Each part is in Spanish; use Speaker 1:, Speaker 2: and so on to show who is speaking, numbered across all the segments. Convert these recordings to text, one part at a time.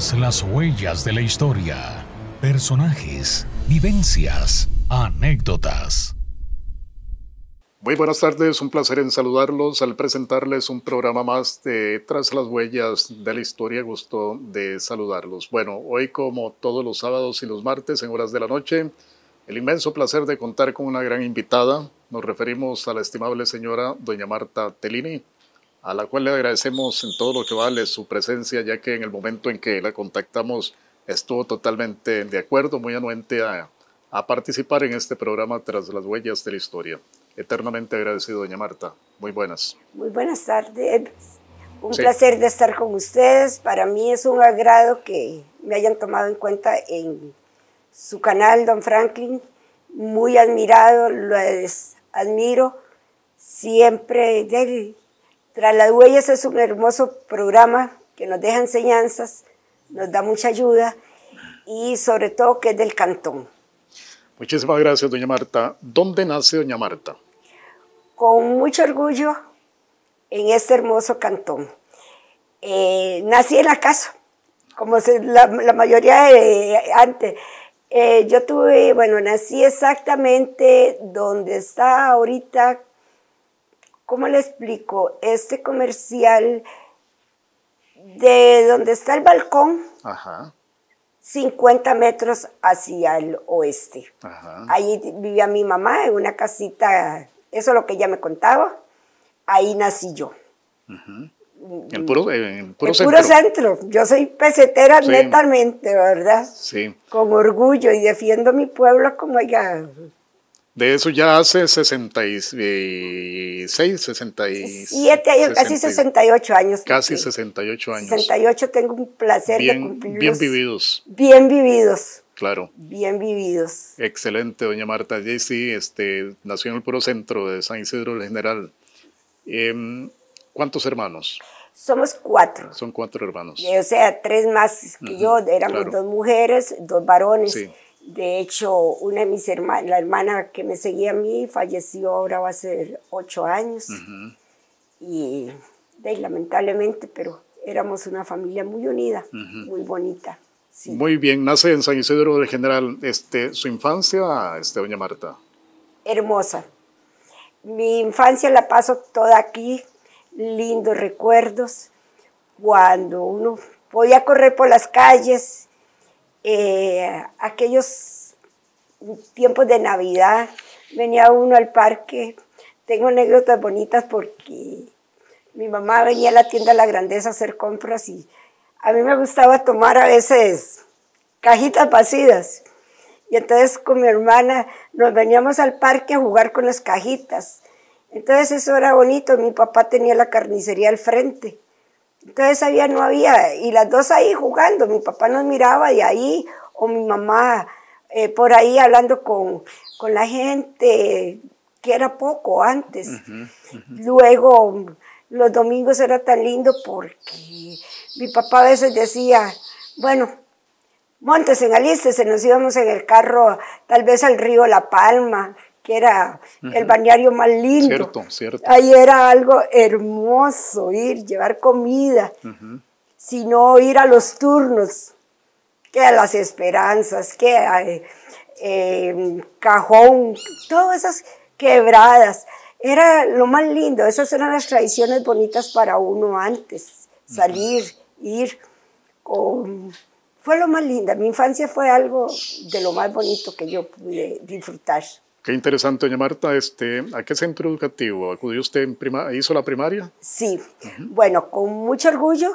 Speaker 1: Tras las huellas de la historia. Personajes, vivencias, anécdotas.
Speaker 2: Muy buenas tardes, un placer en saludarlos al presentarles un programa más de Tras las huellas de la historia. Gusto de saludarlos. Bueno, hoy como todos los sábados y los martes en horas de la noche, el inmenso placer de contar con una gran invitada. Nos referimos a la estimable señora doña Marta Tellini, a la cual le agradecemos en todo lo que vale su presencia, ya que en el momento en que la contactamos estuvo totalmente de acuerdo, muy anuente a participar en este programa Tras las huellas de la historia. Eternamente agradecido, doña Marta. Muy buenas.
Speaker 3: Muy buenas tardes. Un placer de estar con ustedes. Para mí es un agrado que me hayan tomado en cuenta en su canal, Don Franklin. Muy admirado, les admiro. Siempre, Tras las huellas es un hermoso programa que nos deja enseñanzas, nos da mucha ayuda y sobre todo que es del cantón.
Speaker 2: Muchísimas gracias, doña Marta. ¿Dónde nace doña Marta?
Speaker 3: Con mucho orgullo en este hermoso cantón. Nací en la casa, como la mayoría antes. Nací exactamente donde está ahorita, ¿cómo le explico? Este comercial de donde está el balcón.
Speaker 2: Ajá.
Speaker 3: 50 metros hacia el oeste.
Speaker 2: Ajá.
Speaker 3: Ahí vivía mi mamá en una casita, eso es lo que ella me contaba, ahí nací yo.
Speaker 2: Uh-huh. En puro
Speaker 3: centro. Yo soy pesetera netamente, ¿verdad?
Speaker 2: Sí.
Speaker 3: Con orgullo y defiendo mi pueblo como ella.
Speaker 2: De eso ya hace 66,
Speaker 3: 67 años, casi 68 años.
Speaker 2: Casi 68 años.
Speaker 3: 68 tengo un placer de cumplirlos.
Speaker 2: Bien vividos.
Speaker 3: Bien vividos.
Speaker 2: Claro.
Speaker 3: Bien vividos.
Speaker 2: Excelente, doña Marta. Sí, nació en el puro centro de San Isidro del General. ¿Cuántos hermanos?
Speaker 3: Somos 4.
Speaker 2: Son 4 hermanos.
Speaker 3: O sea, 3 más que yo. Éramos 2 mujeres, 2 varones. Sí. De hecho, una de mis hermanas, la hermana que me seguía a mí, falleció ahora va a ser 8 años. Uh-huh. Y lamentablemente, pero éramos una familia muy unida, uh-huh, muy bonita. Sí.
Speaker 2: Muy bien, nace en San Isidro del General. ¿Su infancia, doña Marta?
Speaker 3: Hermosa. Mi infancia la paso toda aquí, lindos recuerdos. Cuando uno podía correr por las calles, aquellos tiempos de Navidad, venía uno al parque. Tengo anécdotas bonitas porque mi mamá venía a la tienda La Grandeza a hacer compras y a mí me gustaba tomar a veces cajitas vacías. Y entonces con mi hermana nos veníamos al parque a jugar con las cajitas. Entonces eso era bonito. Mi papá tenía la carnicería al frente. Entonces no había, y las dos ahí jugando, mi papá nos miraba de ahí, o mi mamá por ahí hablando con la gente, que era poco antes. Uh-huh, uh-huh. Luego, los domingos era tan lindo porque mi papá a veces decía, bueno, móntese, alístese, nos íbamos en el carro, tal vez al río La Palma, que era el balneario más lindo.
Speaker 2: Cierto.
Speaker 3: Ahí era algo hermoso, llevar comida, uh-huh, sino ir a los turnos, que a Las Esperanzas, que a Cajón, todas esas quebradas. Era lo más lindo, esas eran las tradiciones bonitas para uno antes, salir, uh-huh, ir. Fue lo más lindo, mi infancia fue algo de lo más bonito que yo pude disfrutar.
Speaker 2: Qué interesante, doña Marta. ¿A qué centro educativo acudió usted? ¿Hizo la primaria?
Speaker 3: Sí, uh-huh, bueno, con mucho orgullo.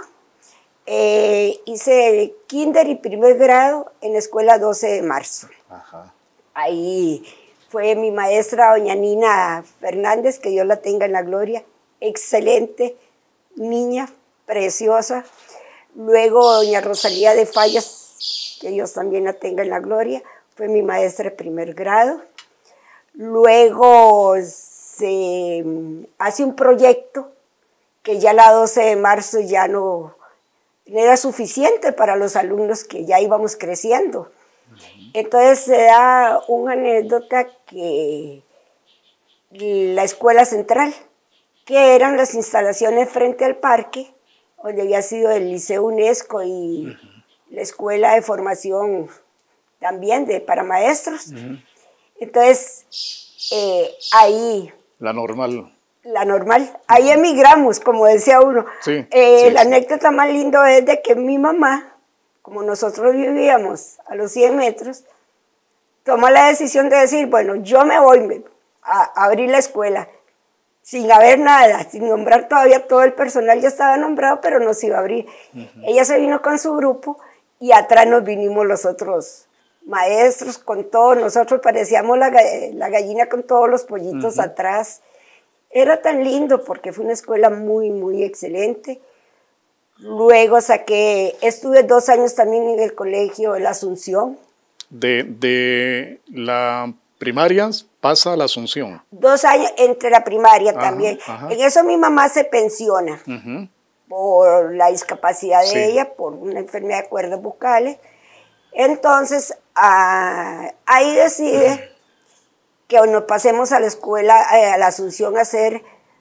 Speaker 3: Hice kinder y primer grado en la escuela 12 de marzo. Ajá. Ahí fue mi maestra, doña Nina Fernández, que Dios la tenga en la gloria. Excelente niña, preciosa. Luego doña Rosalía de Fallas, que Dios también la tenga en la gloria, fue mi maestra de primer grado. Luego se hace un proyecto que ya la 12 de marzo ya no era suficiente para los alumnos que ya íbamos creciendo. Uh-huh. Entonces se da una anécdota que la escuela central, que eran las instalaciones frente al parque, donde había sido el Liceo UNESCO y la escuela de formación también para maestros. Entonces, ahí...
Speaker 2: La normal.
Speaker 3: La normal. Ahí emigramos, como decía uno.
Speaker 2: Sí,
Speaker 3: la anécdota más linda es de que mi mamá, como nosotros vivíamos a los 100 metros, tomó la decisión de decir, bueno, yo me voy a abrir la escuela, sin haber nada, sin nombrar todavía todo el personal, ya estaba nombrado, pero no se iba a abrir. Ella se vino con su grupo y atrás nos vinimos los otros maestros, con todos, nosotros parecíamos la gallina con todos los pollitos atrás. Era tan lindo porque fue una escuela muy, muy excelente. Luego estuve 2 años también en el colegio de la Asunción.
Speaker 2: De la primaria pasa a la Asunción.
Speaker 3: 2 años entre la primaria también. En eso mi mamá se pensiona por la discapacidad de ella, por una enfermedad de cuerdas vocales. Entonces, ahí decide que nos pasemos a la escuela, a la Asunción, a hacer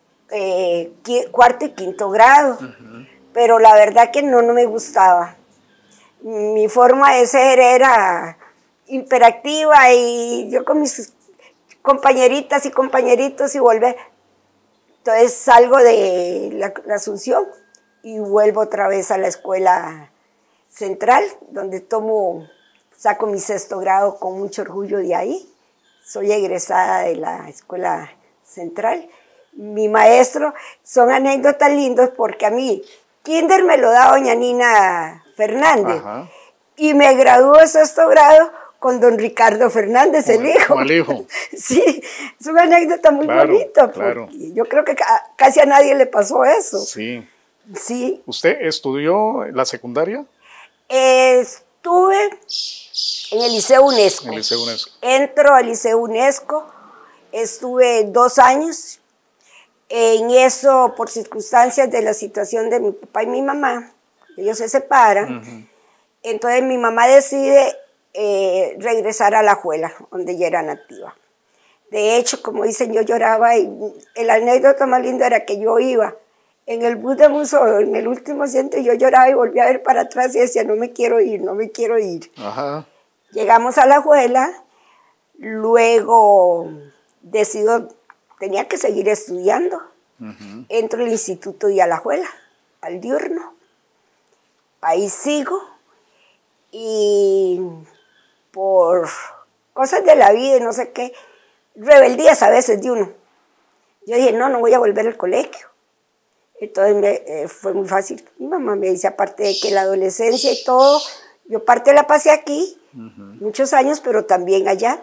Speaker 3: 4º y 5º grado. Pero la verdad que no me gustaba. Mi forma de ser era hiperactiva y yo con mis compañeritas y compañeritos y volver. Entonces salgo de la Asunción y vuelvo otra vez a la escuela central, donde saco mi 6º grado con mucho orgullo de ahí. Soy egresada de la escuela central. Mi maestro, son anécdotas lindas porque a mí, kinder me lo da doña Nina Fernández. Y me graduó de 6º grado con don Ricardo Fernández, el hijo.
Speaker 2: Como el hijo.
Speaker 3: Sí, es una anécdota muy bonita. Claro. Yo creo que casi a nadie le pasó eso.
Speaker 2: Sí.
Speaker 3: Sí.
Speaker 2: ¿Usted estudió la secundaria?
Speaker 3: Estuve en el Liceo UNESCO.
Speaker 2: En el Liceo UNESCO.
Speaker 3: Entro al Liceo UNESCO, estuve 2 años. En eso, por circunstancias de la situación de mi papá y mi mamá, ellos se separan. Entonces mi mamá decide regresar a La Alajuela, donde ella era nativa. De hecho, como dicen, yo lloraba y la anécdota más linda era que yo iba en el bus de museo, en el último asiento, y yo lloraba y volvía a ver para atrás y decía, no me quiero ir, no me quiero ir. Llegamos a La Alajuela, luego decido, tenía que seguir estudiando. Entro al Instituto de Alajuela, al diurno. Ahí sigo. Y por cosas de la vida y no sé qué, rebeldías a veces de uno. Yo dije, no voy a volver al colegio. Entonces fue muy fácil. Mi mamá me dice, aparte de que la adolescencia y todo, yo parte la pasé aquí, muchos años, pero también allá.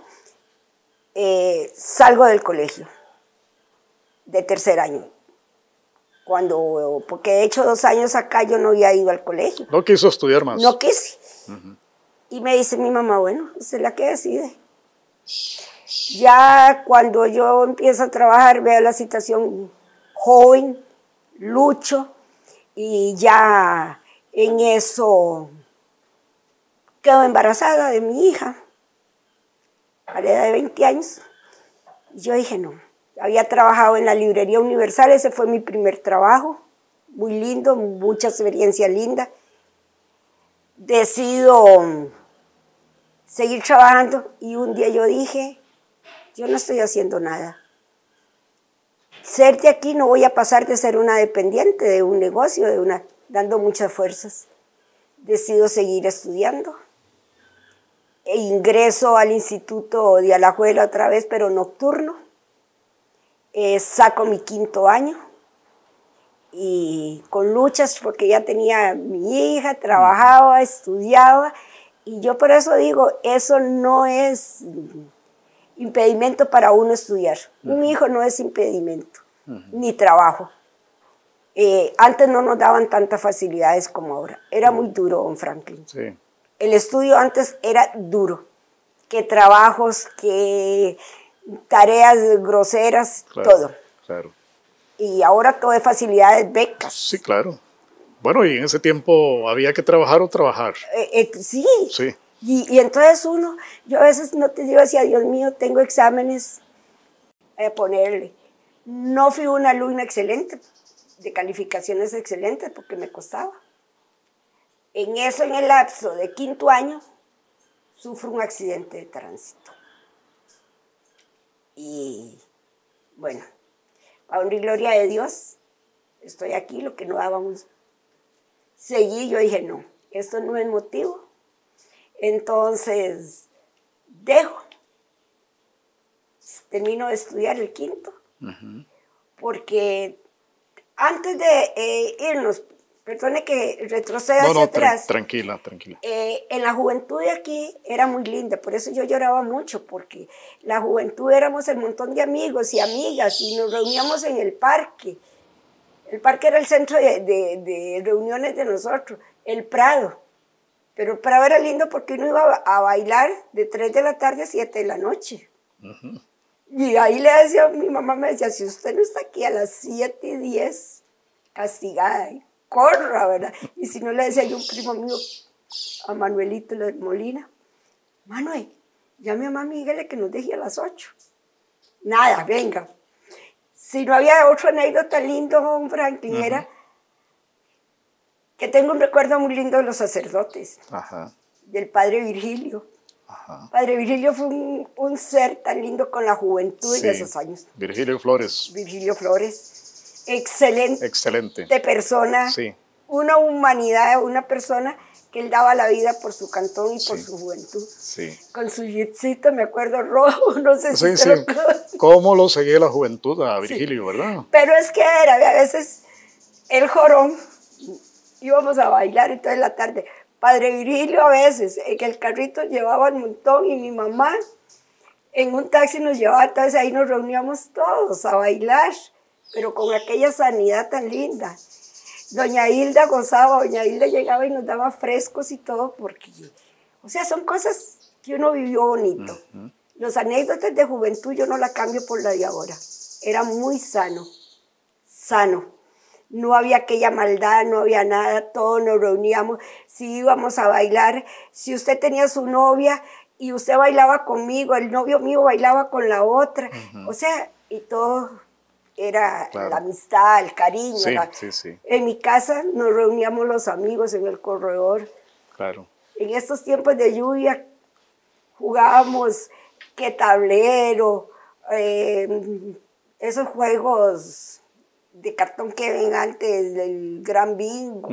Speaker 3: Salgo del colegio, de 3er año. Porque he hecho 2 años acá, yo no había ido al colegio.
Speaker 2: ¿No quiso estudiar más?
Speaker 3: No quise. Y me dice mi mamá, bueno, usted es la que decide. Ya cuando yo empiezo a trabajar, veo la situación joven, lucho, y ya en eso quedo embarazada de mi hija, a la edad de 20 años. Y yo dije, no. Había trabajado en la Librería Universal, ese fue mi primer trabajo, muy lindo, mucha experiencia linda. Decido seguir trabajando y un día yo dije, yo no estoy haciendo nada. Ser de aquí no voy a pasar de ser una dependiente de un negocio, dando muchas fuerzas. Decido seguir estudiando. E ingreso al Instituto de Alajuela otra vez, pero nocturno. Saco mi 5º año y con luchas porque ya tenía mi hija, trabajaba, estudiaba, y yo por eso digo, eso no es impedimento para uno estudiar. Un hijo no es impedimento, ni trabajo. Antes no nos daban tantas facilidades como ahora. Era muy duro, don Franklin.
Speaker 2: Sí.
Speaker 3: El estudio antes era duro, que trabajos, que tareas groseras,
Speaker 2: claro,
Speaker 3: todo.
Speaker 2: Claro.
Speaker 3: Y ahora todo es facilidades, becas.
Speaker 2: Sí, claro. Bueno, y en ese tiempo había que trabajar o trabajar.
Speaker 3: Sí.
Speaker 2: Sí.
Speaker 3: Y entonces yo a veces no te digo así, Dios mío, tengo exámenes a ponerle. No fui una alumna excelente, de calificaciones excelentes, porque me costaba. En eso, en el lapso de 5º año, sufro un accidente de tránsito. Y bueno, a honra y gloria de Dios, estoy aquí, lo que no dábamos. Seguí, yo dije, no, esto no es motivo. Entonces, termino de estudiar el 5º, porque antes de irnos, perdone que retroceda hacia atrás.
Speaker 2: Tranquila.
Speaker 3: En la juventud de aquí era muy linda, por eso yo lloraba mucho, porque la juventud éramos el montón de amigos y amigas y nos reuníamos en el parque. El parque era el centro de reuniones de nosotros, el Prado. Pero el Prado era lindo porque uno iba a bailar de 3 de la tarde a 7 de la noche. Y ahí le decía, mi mamá me decía, si usted no está aquí a las 7:10, castigada, corra, ¿verdad? Y si no, le decía yo a un primo mío, a Manuelito de Molina, Manuel, llame a mami y dígale que nos deje a las 8. Nada, venga. Si no había otra anécdota lindo, don Franklin, era que tengo un recuerdo muy lindo de los sacerdotes, del padre Virgilio. Padre Virgilio fue un ser tan lindo con la juventud de esos años.
Speaker 2: Virgilio Flores.
Speaker 3: Virgilio Flores, excelente persona, una humanidad, una persona que él daba la vida por su cantón y por su juventud. Con su jeepcito, me acuerdo, rojo, no sé si se lo...
Speaker 2: ¿Cómo lo seguía la juventud a Virgilio, verdad?
Speaker 3: Pero es que era, a veces, el jorón, íbamos a bailar entonces en la tarde. Padre Virgilio a veces, en el carrito llevaba un montón y mi mamá en un taxi nos llevaba, entonces ahí nos reuníamos todos a bailar, pero con aquella sanidad tan linda. Doña Hilda gozaba, doña Hilda llegaba y nos daba frescos y todo, porque, o sea, son cosas que uno vivió bonito. Los anécdotas de juventud yo no la cambio por la de ahora. Era muy sano. No había aquella maldad, no había nada, todos nos reuníamos, si íbamos a bailar, si usted tenía su novia y usted bailaba conmigo, el novio mío bailaba con la otra, o sea, y todo era la amistad, el cariño. En mi casa nos reuníamos los amigos en el corredor. En estos tiempos de lluvia jugábamos que tablero, esos juegos de cartón que ven antes del gran bingo,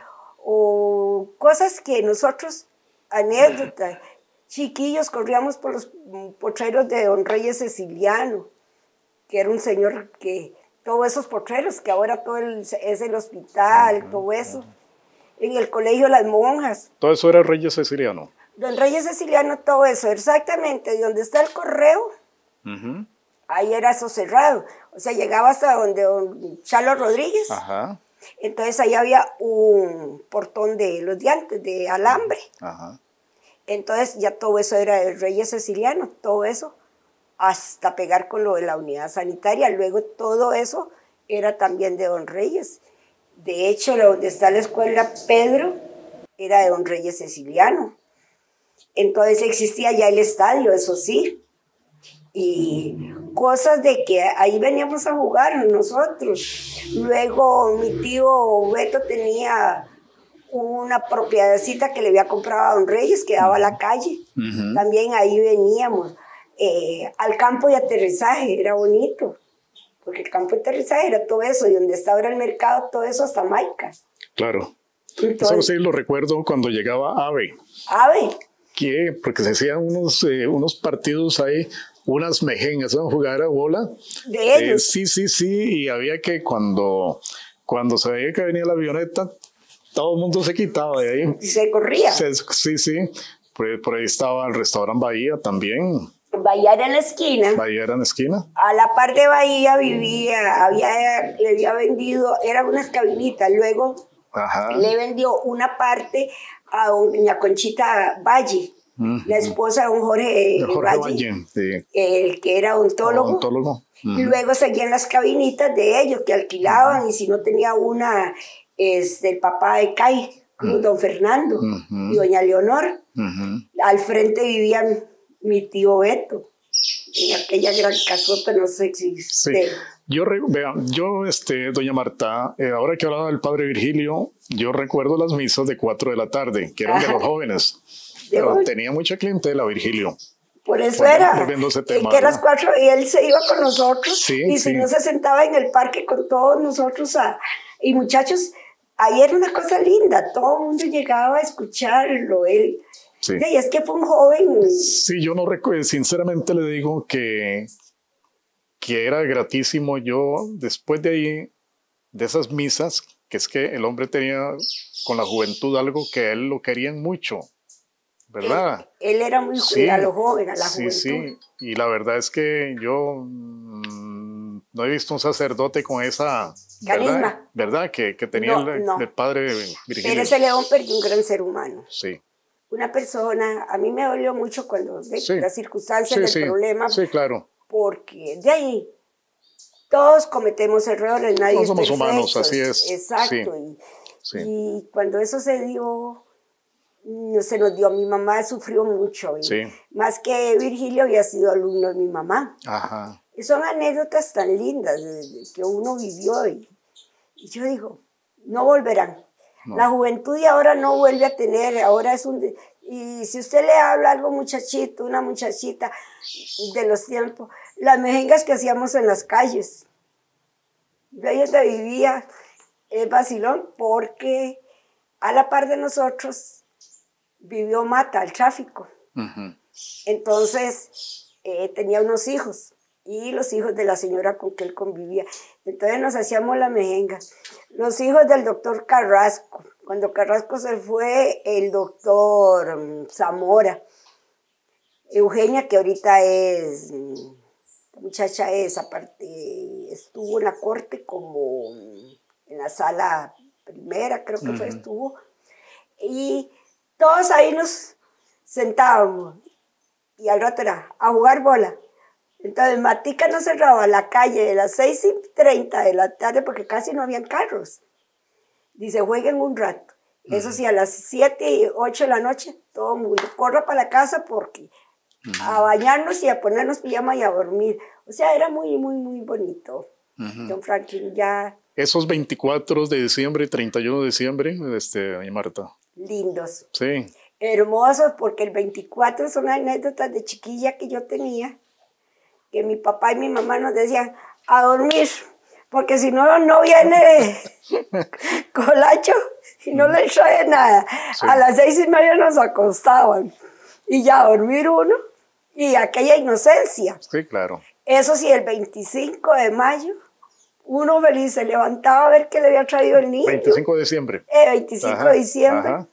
Speaker 3: o cosas que nosotros, anécdotas, chiquillos, corríamos por los potreros de don Reyes Ceciliano, que era un señor que, todos esos potreros, que ahora todo es el hospital, todo eso, en el colegio Las Monjas.
Speaker 2: ¿Todo eso era Reyes Ceciliano?
Speaker 3: Don Reyes Ceciliano, todo eso, exactamente, de donde está el correo, ahí era eso cerrado. O sea, llegaba hasta donde don Chalo Rodríguez. Entonces ahí había un portón de los de antes, de alambre. Entonces ya todo eso era de Reyes Ceciliano, todo eso, hasta pegar con lo de la unidad sanitaria. Luego todo eso era también de don Reyes. De hecho, donde está la escuela Pedro, era de don Reyes Ceciliano. Entonces existía ya el estadio, eso sí. Y cosas de que ahí veníamos a jugar nosotros. Luego mi tío Beto tenía una propiedadcita que le había comprado a don Reyes, que daba a la calle. También ahí veníamos. Al campo de aterrizaje, era bonito, porque el campo de aterrizaje era todo eso, y donde está ahora el mercado, todo eso hasta Maica.
Speaker 2: Claro. Entonces, eso sí lo recuerdo cuando llegaba AVE. Porque se hacían unos partidos ahí, unas mejengas, ¿no? Jugar a bola.
Speaker 3: De ellos.
Speaker 2: Sí, y había que cuando se veía que venía la avioneta, todo el mundo se quitaba de ahí.
Speaker 3: Se corría.
Speaker 2: Sí. Por ahí estaba el restaurante Bahía también.
Speaker 3: Bahía era en la esquina. A la par de Bahía vivía, le había vendido, eran unas cabinitas, luego le vendió una parte a doña Conchita Valle, la esposa de don Jorge Valle, el que era odontólogo. Y luego seguían las cabinitas de ellos que alquilaban, y si no tenía una, el papá de Cay, don Fernando y doña Leonor. Al frente vivían mi tío Beto, en aquella gran casota, no sé si
Speaker 2: Doña Marta, ahora que hablaba del padre Virgilio, yo recuerdo las misas de 4 de la tarde, que eran de los jóvenes, pero tenía mucha clientela Virgilio.
Speaker 3: Por eso era,
Speaker 2: tema,
Speaker 3: que las 4 y él se iba con nosotros,
Speaker 2: sí,
Speaker 3: y si no se sentaba en el parque con todos nosotros, y muchachos, ahí era una cosa linda, todo el mundo llegaba a escucharlo, él, y es que fue un joven.
Speaker 2: Sí, yo no recuerdo, sinceramente le digo que era gratísimo. Yo, después de ahí, de esas misas, que es que el hombre tenía con la juventud algo que a él lo querían mucho, ¿verdad?
Speaker 3: Él era muy a lo joven, a la juventud.
Speaker 2: Sí, y la verdad es que yo no he visto un sacerdote con esa carisma, ¿verdad? Que tenía el padre Virgilio.
Speaker 3: Pero ese León perdió un gran ser humano.
Speaker 2: Sí.
Speaker 3: Una persona, a mí me dolió mucho cuando las circunstancias del problema.
Speaker 2: Sí, claro.
Speaker 3: Porque de ahí todos cometemos errores, nadie es
Speaker 2: somos
Speaker 3: perfecto.
Speaker 2: Humanos, así es.
Speaker 3: Exacto. Y cuando eso se dio, se nos dio, mi mamá sufrió mucho. Más que Virgilio había sido alumno de mi mamá.
Speaker 2: Ajá.
Speaker 3: Y son anécdotas tan lindas que uno vivió. Y yo digo, no volverán. No. La juventud de ahora no vuelve a tener, ahora es un... Y si usted le habla a algo muchachito, una muchachita de los tiempos, las mejengas que hacíamos en las calles. Yo ahí donde vivía el vacilón, porque a la par de nosotros vivió Mata, el tráfico. Entonces tenía unos hijos, y los hijos de la señora con que él convivía. Entonces nos hacíamos la mejenga. Los hijos del doctor Carrasco. Cuando Carrasco se fue, el doctor Zamora. Eugenia, que ahorita es, la muchacha es, aparte, estuvo en la corte como en la sala primera, creo que fue, estuvo. Y todos ahí nos sentábamos. Y al rato era a jugar bola. Entonces Matica nos cerraba la calle de las 6:30 de la tarde porque casi no habían carros. Dice, jueguen un rato. Eso sí, a las 7 y 8 de la noche, todo el mundo corra para la casa porque a bañarnos y a ponernos pijama y a dormir. O sea, era muy, muy, muy bonito. Don Franklin ya...
Speaker 2: Esos 24 de diciembre y 31 de diciembre, doña Marta.
Speaker 3: Lindos.
Speaker 2: Sí.
Speaker 3: Hermosos, porque el 24 son anécdotas de chiquilla que yo tenía, que mi papá y mi mamá nos decían, a dormir, porque si no, no viene Colacho y no le trae nada. Sí. A las 6:30 nos acostaban y ya a dormir uno y aquella inocencia.
Speaker 2: Sí, claro.
Speaker 3: Eso sí, el 25 de mayo, uno feliz se levantaba a ver qué le había traído el niño.
Speaker 2: 25 de diciembre.
Speaker 3: 25 de diciembre. Ajá.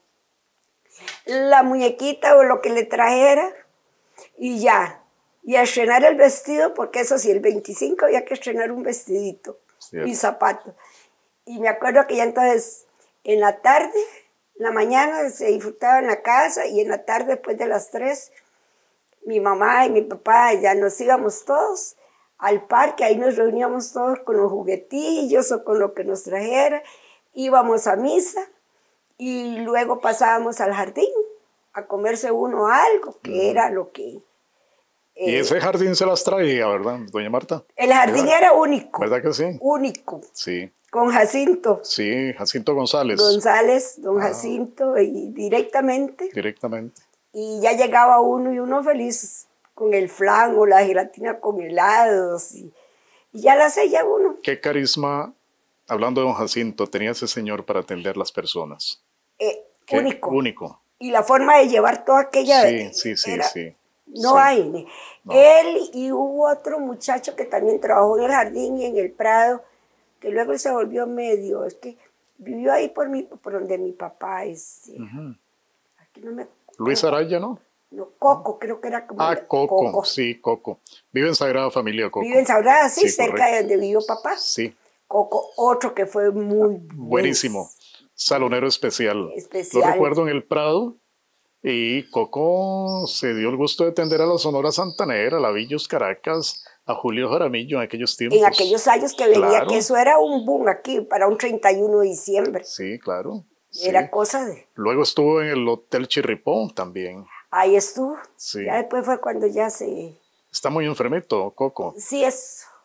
Speaker 3: La muñequita o lo que le trajera y ya. Y a estrenar el vestido, porque eso sí, el 25 había que estrenar un vestidito y zapatos. Y me acuerdo que ya entonces, en la tarde, en la mañana se disfrutaba en la casa y en la tarde, después de las 3, mi mamá y mi papá ya nos íbamos todos al parque, ahí nos reuníamos todos con los juguetillos o con lo que nos trajera, íbamos a misa y luego pasábamos al jardín a comerse uno algo, que era lo que...
Speaker 2: y ese jardín se las traía, ¿verdad, doña Marta?
Speaker 3: El jardín era único.
Speaker 2: ¿Verdad que sí?
Speaker 3: Único.
Speaker 2: Sí.
Speaker 3: Con Jacinto.
Speaker 2: Sí, Jacinto González.
Speaker 3: Don Jacinto, y directamente.
Speaker 2: Directamente.
Speaker 3: Y ya llegaba uno y uno feliz con el flan o la gelatina con helados. Y ya la hacía uno.
Speaker 2: ¿Qué carisma, hablando de don Jacinto, tenía ese señor para atender las personas?
Speaker 3: Único.
Speaker 2: Único.
Speaker 3: Y la forma de llevar toda aquella...
Speaker 2: Sí.
Speaker 3: No hay. No. Él y hubo otro muchacho que también trabajó en el jardín y en el Prado, que luego él se volvió medio, es que vivió ahí por donde mi papá es. Aquí no me...
Speaker 2: Luis Araya, ¿no?
Speaker 3: No, Coco, creo que era como...
Speaker 2: Coco, sí, Coco. Vive en Sagrada Familia, Coco.
Speaker 3: Vive en Sagrada, sí, cerca de donde vivió papá.
Speaker 2: Sí.
Speaker 3: Coco, otro que fue muy...
Speaker 2: Buenísimo. Salonero especial. Lo recuerdo en el Prado. Y Coco se dio el gusto de atender a la Sonora Santanera, a la Villos Caracas, a Julio Jaramillo en aquellos tiempos.
Speaker 3: En aquellos años que venía, claro. Que eso era un boom aquí para un 31 de diciembre.
Speaker 2: Sí, claro.
Speaker 3: Era cosa de...
Speaker 2: Luego estuvo en el Hotel Chirripó también.
Speaker 3: Ahí estuvo.
Speaker 2: Sí.
Speaker 3: Ya después fue cuando ya se...
Speaker 2: Está muy enfermito, Coco.
Speaker 3: Sí, es...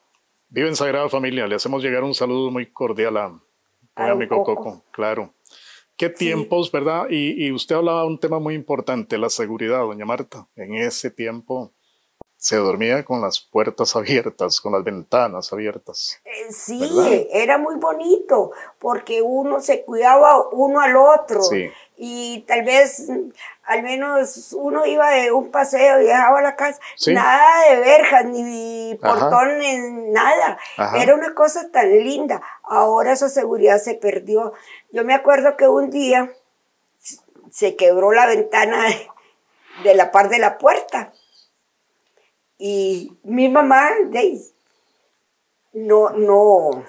Speaker 2: Vive en Sagrada Familia. Le hacemos llegar un saludo muy cordial a mi amigo Coco. Claro. Qué tiempos, sí. ¿Verdad? Y usted hablaba de un tema muy importante, la seguridad, doña Marta. En ese tiempo se dormía con las puertas abiertas, con las ventanas abiertas.
Speaker 3: Sí,
Speaker 2: ¿verdad?
Speaker 3: Era muy bonito, porque uno se cuidaba uno al otro.
Speaker 2: Sí.
Speaker 3: Y tal vez, al menos uno iba de un paseo y dejaba la casa. Sí. Nada de verjas, ni portones, nada. Ajá. Era una cosa tan linda. Ahora esa seguridad se perdió. Yo me acuerdo que un día se quebró la ventana de la par de la puerta. Y mi mamá no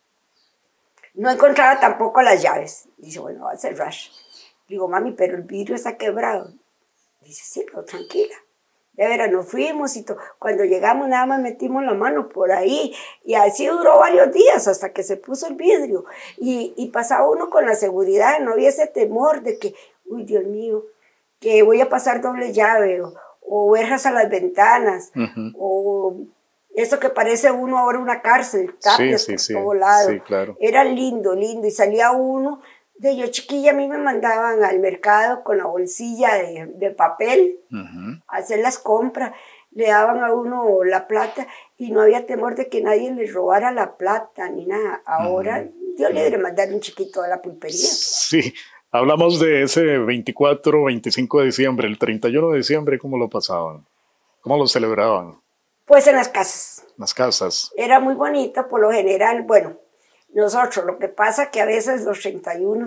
Speaker 3: encontraba tampoco las llaves. Dice, bueno, va a cerrar. Digo, mami, pero el vidrio está quebrado. Dice, sí, pero tranquila. De veras, nos fuimos y cuando llegamos nada más metimos la mano por ahí. Y así duró varios días hasta que se puso el vidrio. Y pasaba uno con la seguridad, no había ese temor de que, uy, Dios mío, que voy a pasar doble llave o verjas a las ventanas, o eso que parece uno ahora una cárcel, tapias por todo lado.
Speaker 2: Sí, claro.
Speaker 3: Era lindo, lindo, y salía uno, de yo chiquilla a mí me mandaban al mercado con la bolsilla de papel, a hacer las compras, le daban a uno la plata, y no había temor de que nadie le robara la plata, ni nada. Ahora, Dios le debe mandar un chiquito a la pulpería.
Speaker 2: Sí. Hablamos de ese 24, 25 de diciembre, el 31 de diciembre, ¿cómo lo pasaban? ¿Cómo lo celebraban?
Speaker 3: Pues en las casas.
Speaker 2: En las casas.
Speaker 3: Era muy bonito, por lo general, bueno, nosotros, lo que pasa que a veces los 31,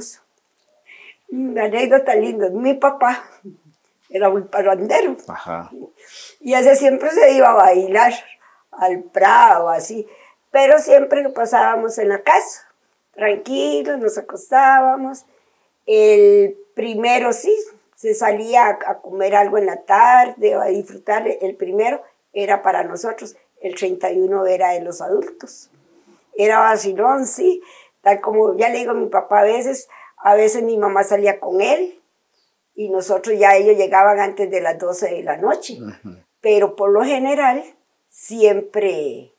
Speaker 3: una anécdota linda, mi papá era muy parrandero.
Speaker 2: Ajá.
Speaker 3: Y ese siempre se iba a bailar al Prado, así, pero siempre lo pasábamos en la casa, tranquilos, nos acostábamos. El primero sí, se salía a comer algo en la tarde, a disfrutar. El primero era para nosotros, el 31 era de los adultos. Era vacilón, sí, tal como ya le digo a mi papá a veces mi mamá salía con él y nosotros ya ellos llegaban antes de las 12 de la noche. Pero por lo general siempre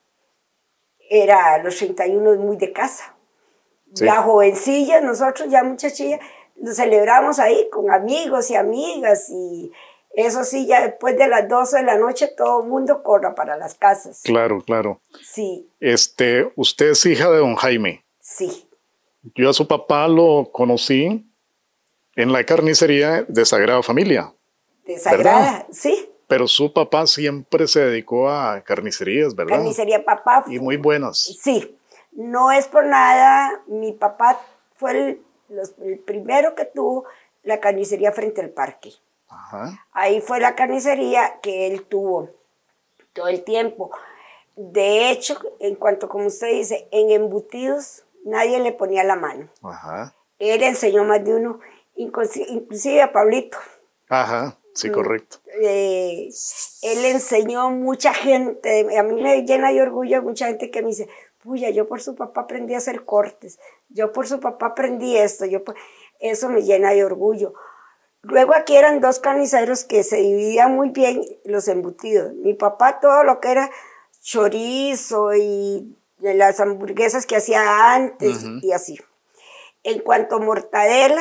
Speaker 3: era los 31 muy de casa. Sí. La jovencilla, nosotros ya muchachillas, lo celebramos ahí con amigos y amigas y eso sí, ya después de las 12 de la noche todo el mundo corra para las casas.
Speaker 2: Claro, claro.
Speaker 3: Sí.
Speaker 2: Usted es hija de don Jaime.
Speaker 3: Sí.
Speaker 2: Yo a su papá lo conocí en la carnicería de Sagrada Familia.
Speaker 3: De Sagrada, ¿verdad? Sí.
Speaker 2: Pero su papá siempre se dedicó a carnicerías, ¿verdad?
Speaker 3: Carnicería papá.
Speaker 2: Y muy buenas.
Speaker 3: Sí. No es por nada, mi papá fue el primero que tuvo la carnicería frente al parque. Ajá. Ahí fue la carnicería que él tuvo todo el tiempo. De hecho, en cuanto, como usted dice, en embutidos nadie le ponía la mano. Ajá. Él enseñó más de uno, inclusive a Pablito.
Speaker 2: Ajá, sí, correcto.
Speaker 3: Él enseñó mucha gente, a mí me llena de orgullo mucha gente que me dice, puya, yo por su papá aprendí a hacer cortes, yo por su papá aprendí esto, eso me llena de orgullo. Luego aquí eran dos carniceros que se dividían muy bien los embutidos. Mi papá todo lo que era chorizo y las hamburguesas que hacía antes y así. En cuanto a mortadela,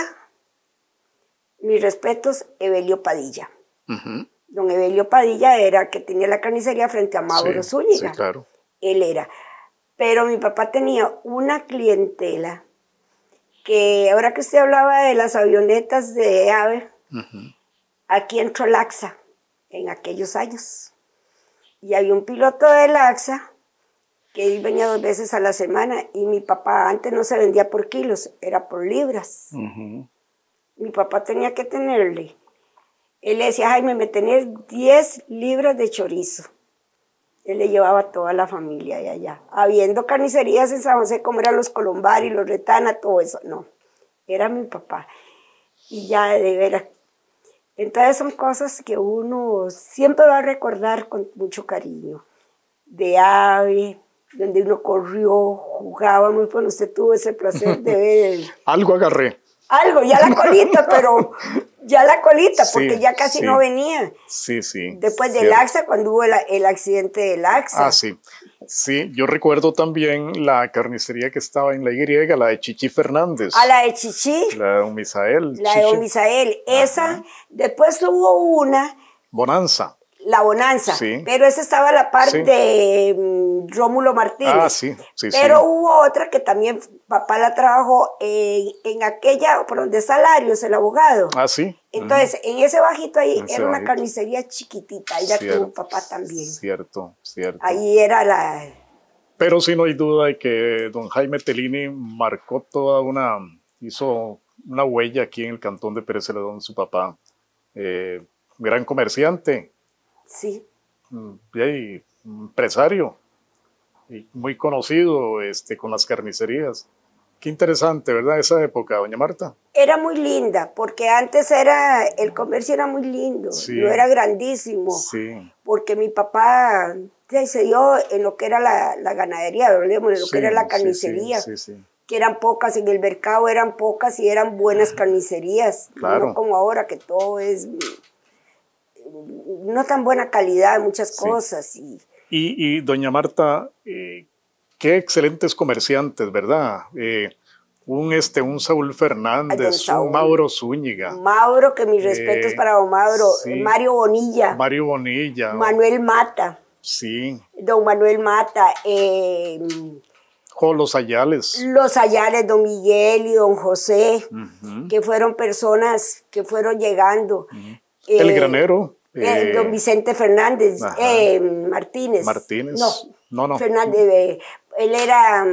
Speaker 3: mis respetos, Evelio Padilla. Don Evelio Padilla era que tenía la carnicería frente a Mauro Zúñiga.
Speaker 2: Sí, claro.
Speaker 3: Él era. Pero mi papá tenía una clientela que, ahora que usted hablaba de las avionetas de AVE, aquí entró Laxa en aquellos años. Y había un piloto de Laxa que él venía 2 veces a la semana y mi papá antes no se vendía por kilos, era por libras. Mi papá tenía que tenerle. Él le decía, Jaime, me tenés 10 libras de chorizo. Él le llevaba a toda la familia de allá. Habiendo carnicerías en San José, como eran los Colombari, los Retana, todo eso. No, era mi papá. Y ya de veras. Entonces son cosas que uno siempre va a recordar con mucho cariño. De AVE, donde uno corrió, jugaba muy bueno. Usted tuvo ese placer de ver.
Speaker 2: Algo agarré.
Speaker 3: Algo, ya la colita, pero Ya la colita,
Speaker 2: Sí,
Speaker 3: porque ya casi
Speaker 2: sí.
Speaker 3: no venía.
Speaker 2: Sí, sí.
Speaker 3: Después del
Speaker 2: cierto.
Speaker 3: AXA, cuando hubo el accidente del AXA.
Speaker 2: Ah, sí. Sí, yo recuerdo también la carnicería que estaba en la Y, la de Chichi Fernández.
Speaker 3: A la de Chichi,
Speaker 2: La de Don Misael.
Speaker 3: la de Don
Speaker 2: Chichi.
Speaker 3: Misael. Esa,
Speaker 2: Ajá.
Speaker 3: después hubo una,
Speaker 2: Bonanza.
Speaker 3: la Bonanza,
Speaker 2: Sí.
Speaker 3: pero esa estaba a la par
Speaker 2: Sí.
Speaker 3: de Rómulo Martínez.
Speaker 2: Ah, sí, sí,
Speaker 3: Pero
Speaker 2: sí.
Speaker 3: hubo otra que también papá la trabajó en aquella, por donde está Larios, el abogado.
Speaker 2: Ah, sí.
Speaker 3: Entonces, en ese bajito ahí
Speaker 2: En ese
Speaker 3: era una
Speaker 2: bajito.
Speaker 3: carnicería chiquitita, ahí la tuvo papá también.
Speaker 2: Cierto, cierto.
Speaker 3: Ahí era la...
Speaker 2: Pero sí no hay duda de que don Jaime Tellini hizo una huella aquí en el cantón de Pérez Celedón, su papá. Gran comerciante,
Speaker 3: Sí.
Speaker 2: y empresario, y muy conocido con las carnicerías. Qué interesante, ¿verdad? Esa época, doña Marta.
Speaker 3: Era muy linda, porque antes el comercio era muy lindo,
Speaker 2: Sí.
Speaker 3: no era grandísimo,
Speaker 2: Sí.
Speaker 3: porque mi papá se dio en lo que era la ganadería, digamos, en lo que era la carnicería,
Speaker 2: Sí, sí, sí.
Speaker 3: que eran pocas, en el mercado eran pocas y eran buenas carnicerías,
Speaker 2: Claro.
Speaker 3: no como ahora que todo es no tan buena calidad, muchas
Speaker 2: Sí.
Speaker 3: cosas.
Speaker 2: Y doña Marta, qué excelentes comerciantes, ¿verdad? Un Saúl Fernández,
Speaker 3: Saúl.
Speaker 2: un Mauro Zúñiga,
Speaker 3: Mauro, que mis respetos para don Mauro,
Speaker 2: sí.
Speaker 3: Mario Bonilla,
Speaker 2: Mario Bonilla,
Speaker 3: Manuel Mata,
Speaker 2: sí,
Speaker 3: don Manuel Mata,
Speaker 2: Los Ayales,
Speaker 3: los Ayales, don Miguel y don José,
Speaker 2: Ujú.
Speaker 3: que fueron personas que fueron llegando.
Speaker 2: El Granero,
Speaker 3: Don Vicente Fernández,
Speaker 2: Ajá.
Speaker 3: Martínez.
Speaker 2: Martínez. No.
Speaker 3: Fernández, él era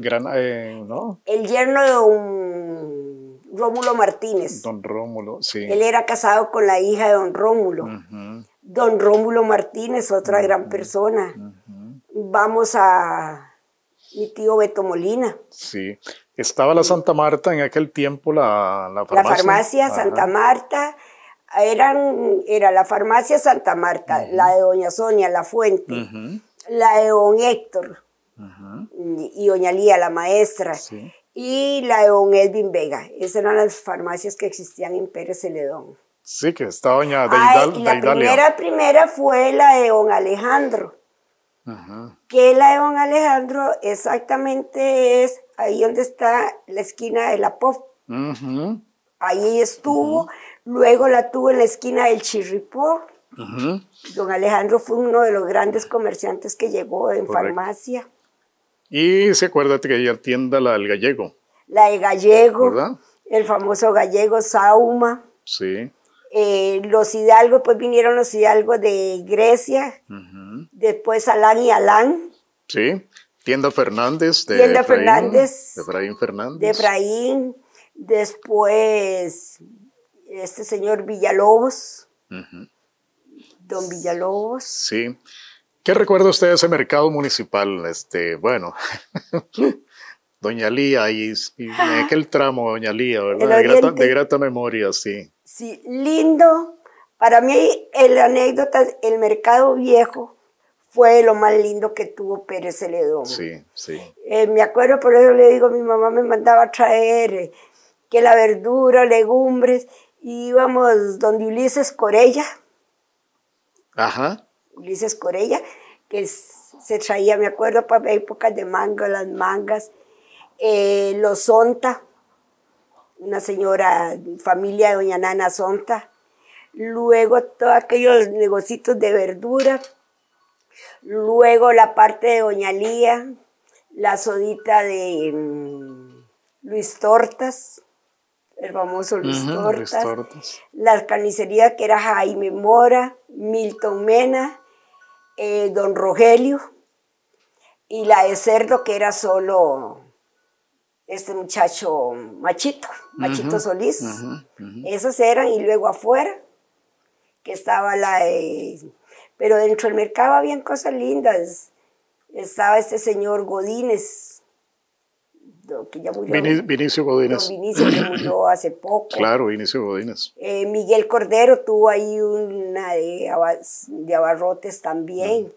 Speaker 2: ¿No?
Speaker 3: el yerno de don Rómulo Martínez.
Speaker 2: Don Rómulo, sí.
Speaker 3: Él era casado con la hija de don Rómulo.
Speaker 2: Ujú.
Speaker 3: Don Rómulo Martínez, otra gran persona. Vamos a mi tío Beto Molina.
Speaker 2: Sí. Estaba la Santa Marta en aquel tiempo, la farmacia.
Speaker 3: La farmacia
Speaker 2: Ajá.
Speaker 3: Santa Marta, era la farmacia Santa Marta, la de doña Sonia, La Fuente,
Speaker 2: Ujú.
Speaker 3: la de don Héctor y doña Lía, la maestra,
Speaker 2: Sí.
Speaker 3: y la de don Edwin Vega. Esas eran las farmacias que existían en Pérez Celedón.
Speaker 2: Sí, que estaba doña
Speaker 3: Y la primera fue la de don Alejandro,
Speaker 2: Ajá.
Speaker 3: que la de don Alejandro exactamente es ahí donde está la esquina de la POF.
Speaker 2: Ujú.
Speaker 3: Ahí estuvo, luego la tuvo en la esquina del Chirripó.
Speaker 2: Ujú.
Speaker 3: Don Alejandro fue uno de los grandes comerciantes que llegó en
Speaker 2: Correcto.
Speaker 3: farmacia.
Speaker 2: Y se acuérdate que ella tienda la del Gallego,
Speaker 3: La de Gallego,
Speaker 2: ¿verdad?
Speaker 3: el famoso Gallego Sauma.
Speaker 2: Sí.
Speaker 3: Los Hidalgos, pues vinieron los Hidalgos de Grecia,
Speaker 2: Ujú.
Speaker 3: después Alán y Alán,
Speaker 2: Sí. Tienda Fernández de
Speaker 3: Tienda
Speaker 2: Efraín,
Speaker 3: Fernández,
Speaker 2: de Efraín Fernández.
Speaker 3: de Efraín, después este señor Villalobos,
Speaker 2: Ujú.
Speaker 3: don Villalobos.
Speaker 2: Sí. ¿Qué recuerda usted de ese mercado municipal? Bueno, doña Lía y en aquel tramo, doña Lía, ¿verdad? De grata memoria, sí.
Speaker 3: Sí, lindo. Para mí, la anécdota, el mercado viejo fue lo más lindo que tuvo Pérez Celedón.
Speaker 2: Sí, sí.
Speaker 3: Me acuerdo, por eso le digo, mi mamá me mandaba a traer que la verdura, legumbres, y íbamos donde Ulises Corella.
Speaker 2: Ajá.
Speaker 3: Ulises Corella, que se traía, me acuerdo, para épocas de mango, las mangas, los Sonta, una señora, familia de doña Nana Sonta, luego todos aquellos negocios de verdura, luego la parte de doña Lía, la sodita de Luis Tortas, el famoso Luis Tortas, la carnicería que era Jaime Mora, Milton Mena, don Rogelio, y la de cerdo que era solo este muchacho Machito Solís. Esas eran, y luego afuera, que estaba pero dentro del mercado habían cosas lindas. Estaba este señor Godínez, que ya murió.
Speaker 2: Vinicio Godínez.
Speaker 3: Don Vinicio, que murió hace poco.
Speaker 2: Claro, Vinicio Godínez.
Speaker 3: Miguel Cordero tuvo ahí una de abarrotes también.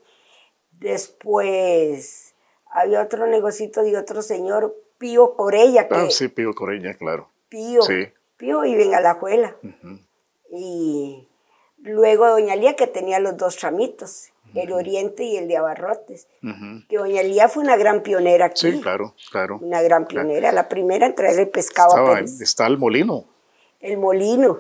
Speaker 3: Después había otro negocito de otro señor, Pío Corella.
Speaker 2: Sí, Pío Corella, claro.
Speaker 3: Pío
Speaker 2: Sí.
Speaker 3: vive en Alajuela. Y luego doña Lía, que tenía los dos tramitos, el Oriente y el de Abarrotes. Que doña Lía fue una gran pionera aquí.
Speaker 2: Sí, claro.
Speaker 3: Una gran pionera, la primera en traer el pescado a Pérez.
Speaker 2: Está el molino.
Speaker 3: El molino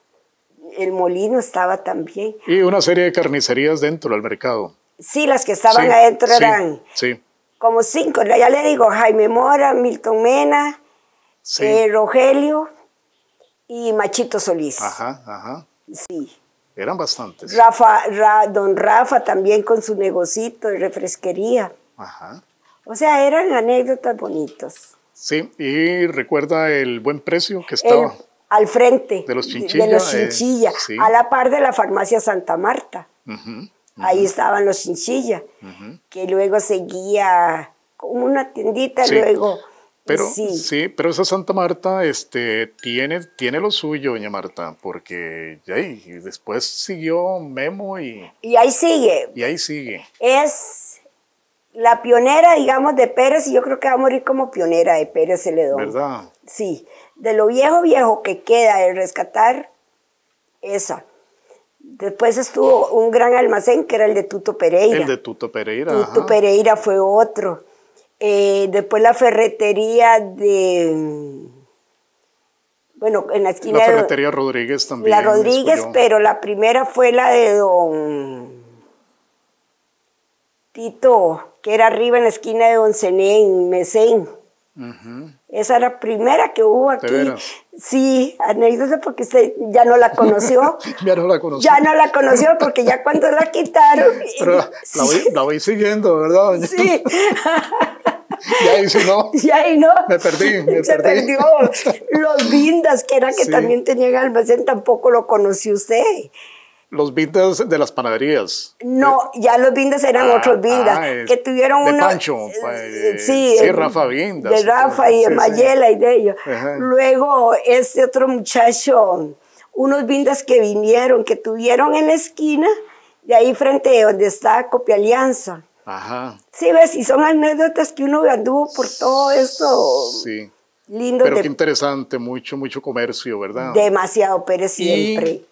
Speaker 3: estaba también.
Speaker 2: Y una serie de carnicerías dentro del mercado.
Speaker 3: Sí, las que estaban adentro eran
Speaker 2: sí.
Speaker 3: como 5. Ya le digo, Jaime Mora, Milton Mena, Rogelio y Machito Solís.
Speaker 2: Ajá.
Speaker 3: Sí.
Speaker 2: Eran bastantes.
Speaker 3: Don Rafa también con su negocito de refresquería.
Speaker 2: Ajá.
Speaker 3: O sea, eran anécdotas bonitas.
Speaker 2: Sí, y recuerda el buen precio que estaba.
Speaker 3: Al frente.
Speaker 2: De los Chinchilla.
Speaker 3: De los Chinchilla,
Speaker 2: sí.
Speaker 3: a la par de la farmacia Santa Marta. Ahí estaban los Chinchilla, que luego seguía como una tiendita, luego...
Speaker 2: Pero pero esa Santa Marta tiene lo suyo, doña Marta, porque y después siguió Memo y
Speaker 3: ahí sigue.
Speaker 2: Y ahí sigue.
Speaker 3: Es la pionera, digamos, de Pérez, y yo creo que va a morir como pionera de Pérez Celedón.
Speaker 2: ¿Verdad?
Speaker 3: Sí, de lo viejo que queda de rescatar, esa. Después estuvo un gran almacén que era el de Tuto Pereira.
Speaker 2: El de Tuto Pereira.
Speaker 3: Tuto Pereira fue otro. Después la ferretería bueno, en la esquina
Speaker 2: la ferretería Rodríguez también.
Speaker 3: La Rodríguez, pero la primera fue la de don Tito, que era arriba en la esquina de don Zenén, Mesén. Esa era la primera que hubo aquí. ¿De veras? Sí, anécdota porque usted ya no la conoció.
Speaker 2: Ya no la conoció.
Speaker 3: Ya no la conoció porque ya cuando la quitaron.
Speaker 2: Pero la voy siguiendo, ¿verdad, doña?
Speaker 3: Sí.
Speaker 2: Ya ahí sí no.
Speaker 3: Ya ahí no.
Speaker 2: Me perdí.
Speaker 3: Se perdió. Los Vindas, que era que también tenían almacén, tampoco lo conoció usted.
Speaker 2: Los Vindas de las panaderías.
Speaker 3: No, ya los Vindas eran otros Vindas, que tuvieron
Speaker 2: de
Speaker 3: uno...
Speaker 2: Pancho,
Speaker 3: sí,
Speaker 2: Rafa Vindas.
Speaker 3: De Rafa y de Mayela y de ellos. Luego, este otro muchacho, unos Vindas que vinieron, que tuvieron en la esquina, de ahí frente a donde está Copia Alianza.
Speaker 2: Ajá.
Speaker 3: Sí, ves, y son anécdotas que uno anduvo por todo esto.
Speaker 2: Sí.
Speaker 3: Lindo.
Speaker 2: Pero qué interesante, mucho comercio, ¿verdad?
Speaker 3: Demasiado, Pérez siempre.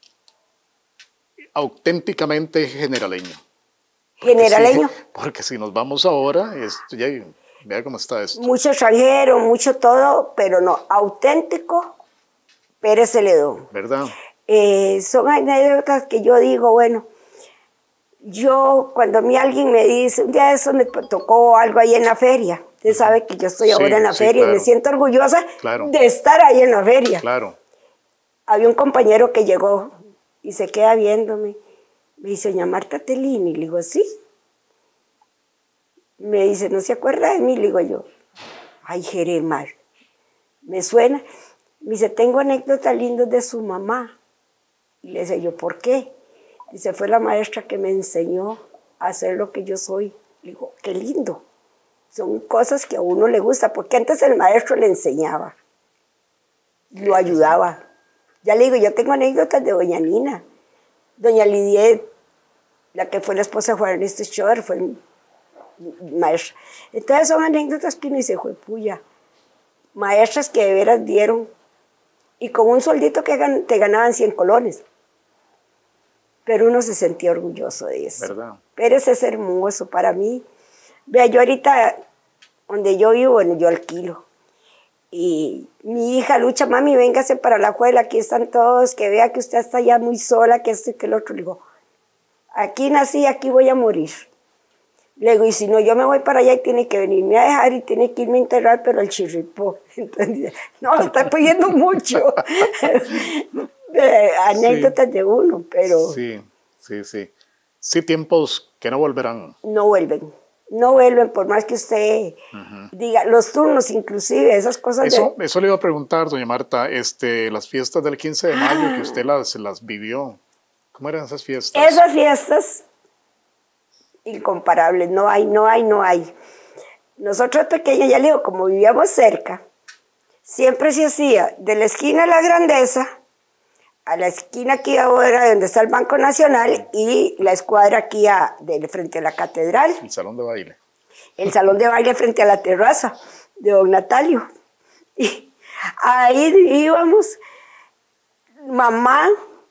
Speaker 2: Auténticamente generaleño.
Speaker 3: Generaleño.
Speaker 2: Porque si nos vamos ahora, vea cómo está esto.
Speaker 3: Mucho extranjero, mucho todo, pero no, auténtico Pérez Celedón.
Speaker 2: ¿Verdad?
Speaker 3: Son anécdotas que yo digo, bueno, cuando a mí alguien me dice, un día de eso me tocó algo ahí en la feria. Usted sabe que yo estoy ahora en la feria, claro. Y me siento orgullosa de estar ahí en la feria.
Speaker 2: Claro.
Speaker 3: Había un compañero que llegó y se queda viéndome. Me dice, doña Marta Tellini. Le digo, sí. Me dice, ¿no se acuerda de mí? Le digo yo, ay, Jeremar, me suena. Me dice, tengo anécdotas lindas de su mamá. Y le dice yo, ¿por qué? Dice, fue la maestra que me enseñó a hacer lo que yo soy. Le digo, qué lindo. Son cosas que a uno le gusta, porque antes el maestro le enseñaba, lo ayudaba. Ya le digo, yo tengo anécdotas de doña Nina. Doña Lidiet, la que fue la esposa de Juan Ernesto Schoer, fue maestra. Entonces son anécdotas que uno dice, juepuya, maestras que de veras dieron, y con un sueldito que te ganaban 100 colones. Pero uno se sentía orgulloso de eso.
Speaker 2: ¿Verdad?
Speaker 3: Pérez es hermoso para mí. Vea, yo ahorita, donde yo vivo, bueno, yo alquilo. Y mi hija lucha, mami, véngase para la juela, aquí están todos, que vea que usted está ya muy sola, que esto y que el otro. Le digo, aquí nací, aquí voy a morir. Le digo, y si no, yo me voy para allá y tiene que venirme a dejar y tiene que irme a enterrar, pero al Chirripó. Entonces, no, está pidiendo mucho. Anécdotas de uno, pero...
Speaker 2: Sí. Sí, tiempos que no volverán.
Speaker 3: No vuelven, por más que usted diga, los turnos inclusive, esas cosas.
Speaker 2: Eso le iba a preguntar, doña Marta, las fiestas del 15 de mayo que usted las vivió, ¿cómo eran esas fiestas?
Speaker 3: Esas fiestas, incomparables, no hay. Nosotros pequeños, ya le digo, como vivíamos cerca, siempre se hacía de la esquina de la Grandeza a la esquina aquí ahora donde está el Banco Nacional y la escuadra aquí frente a la catedral.
Speaker 2: El salón de baile.
Speaker 3: El salón de baile frente a la terraza de don Natalio. Y ahí íbamos, mamá,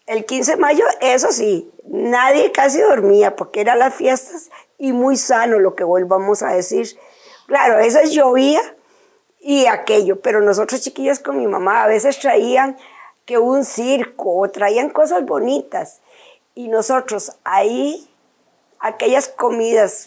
Speaker 3: El 15 de mayo, eso sí, nadie casi dormía porque eran las fiestas y muy sano lo que volvamos a decir. Claro, a veces llovía y aquello, pero nosotros chiquillos con mi mamá a veces traían que un circo o traían cosas bonitas y nosotros ahí, aquellas comidas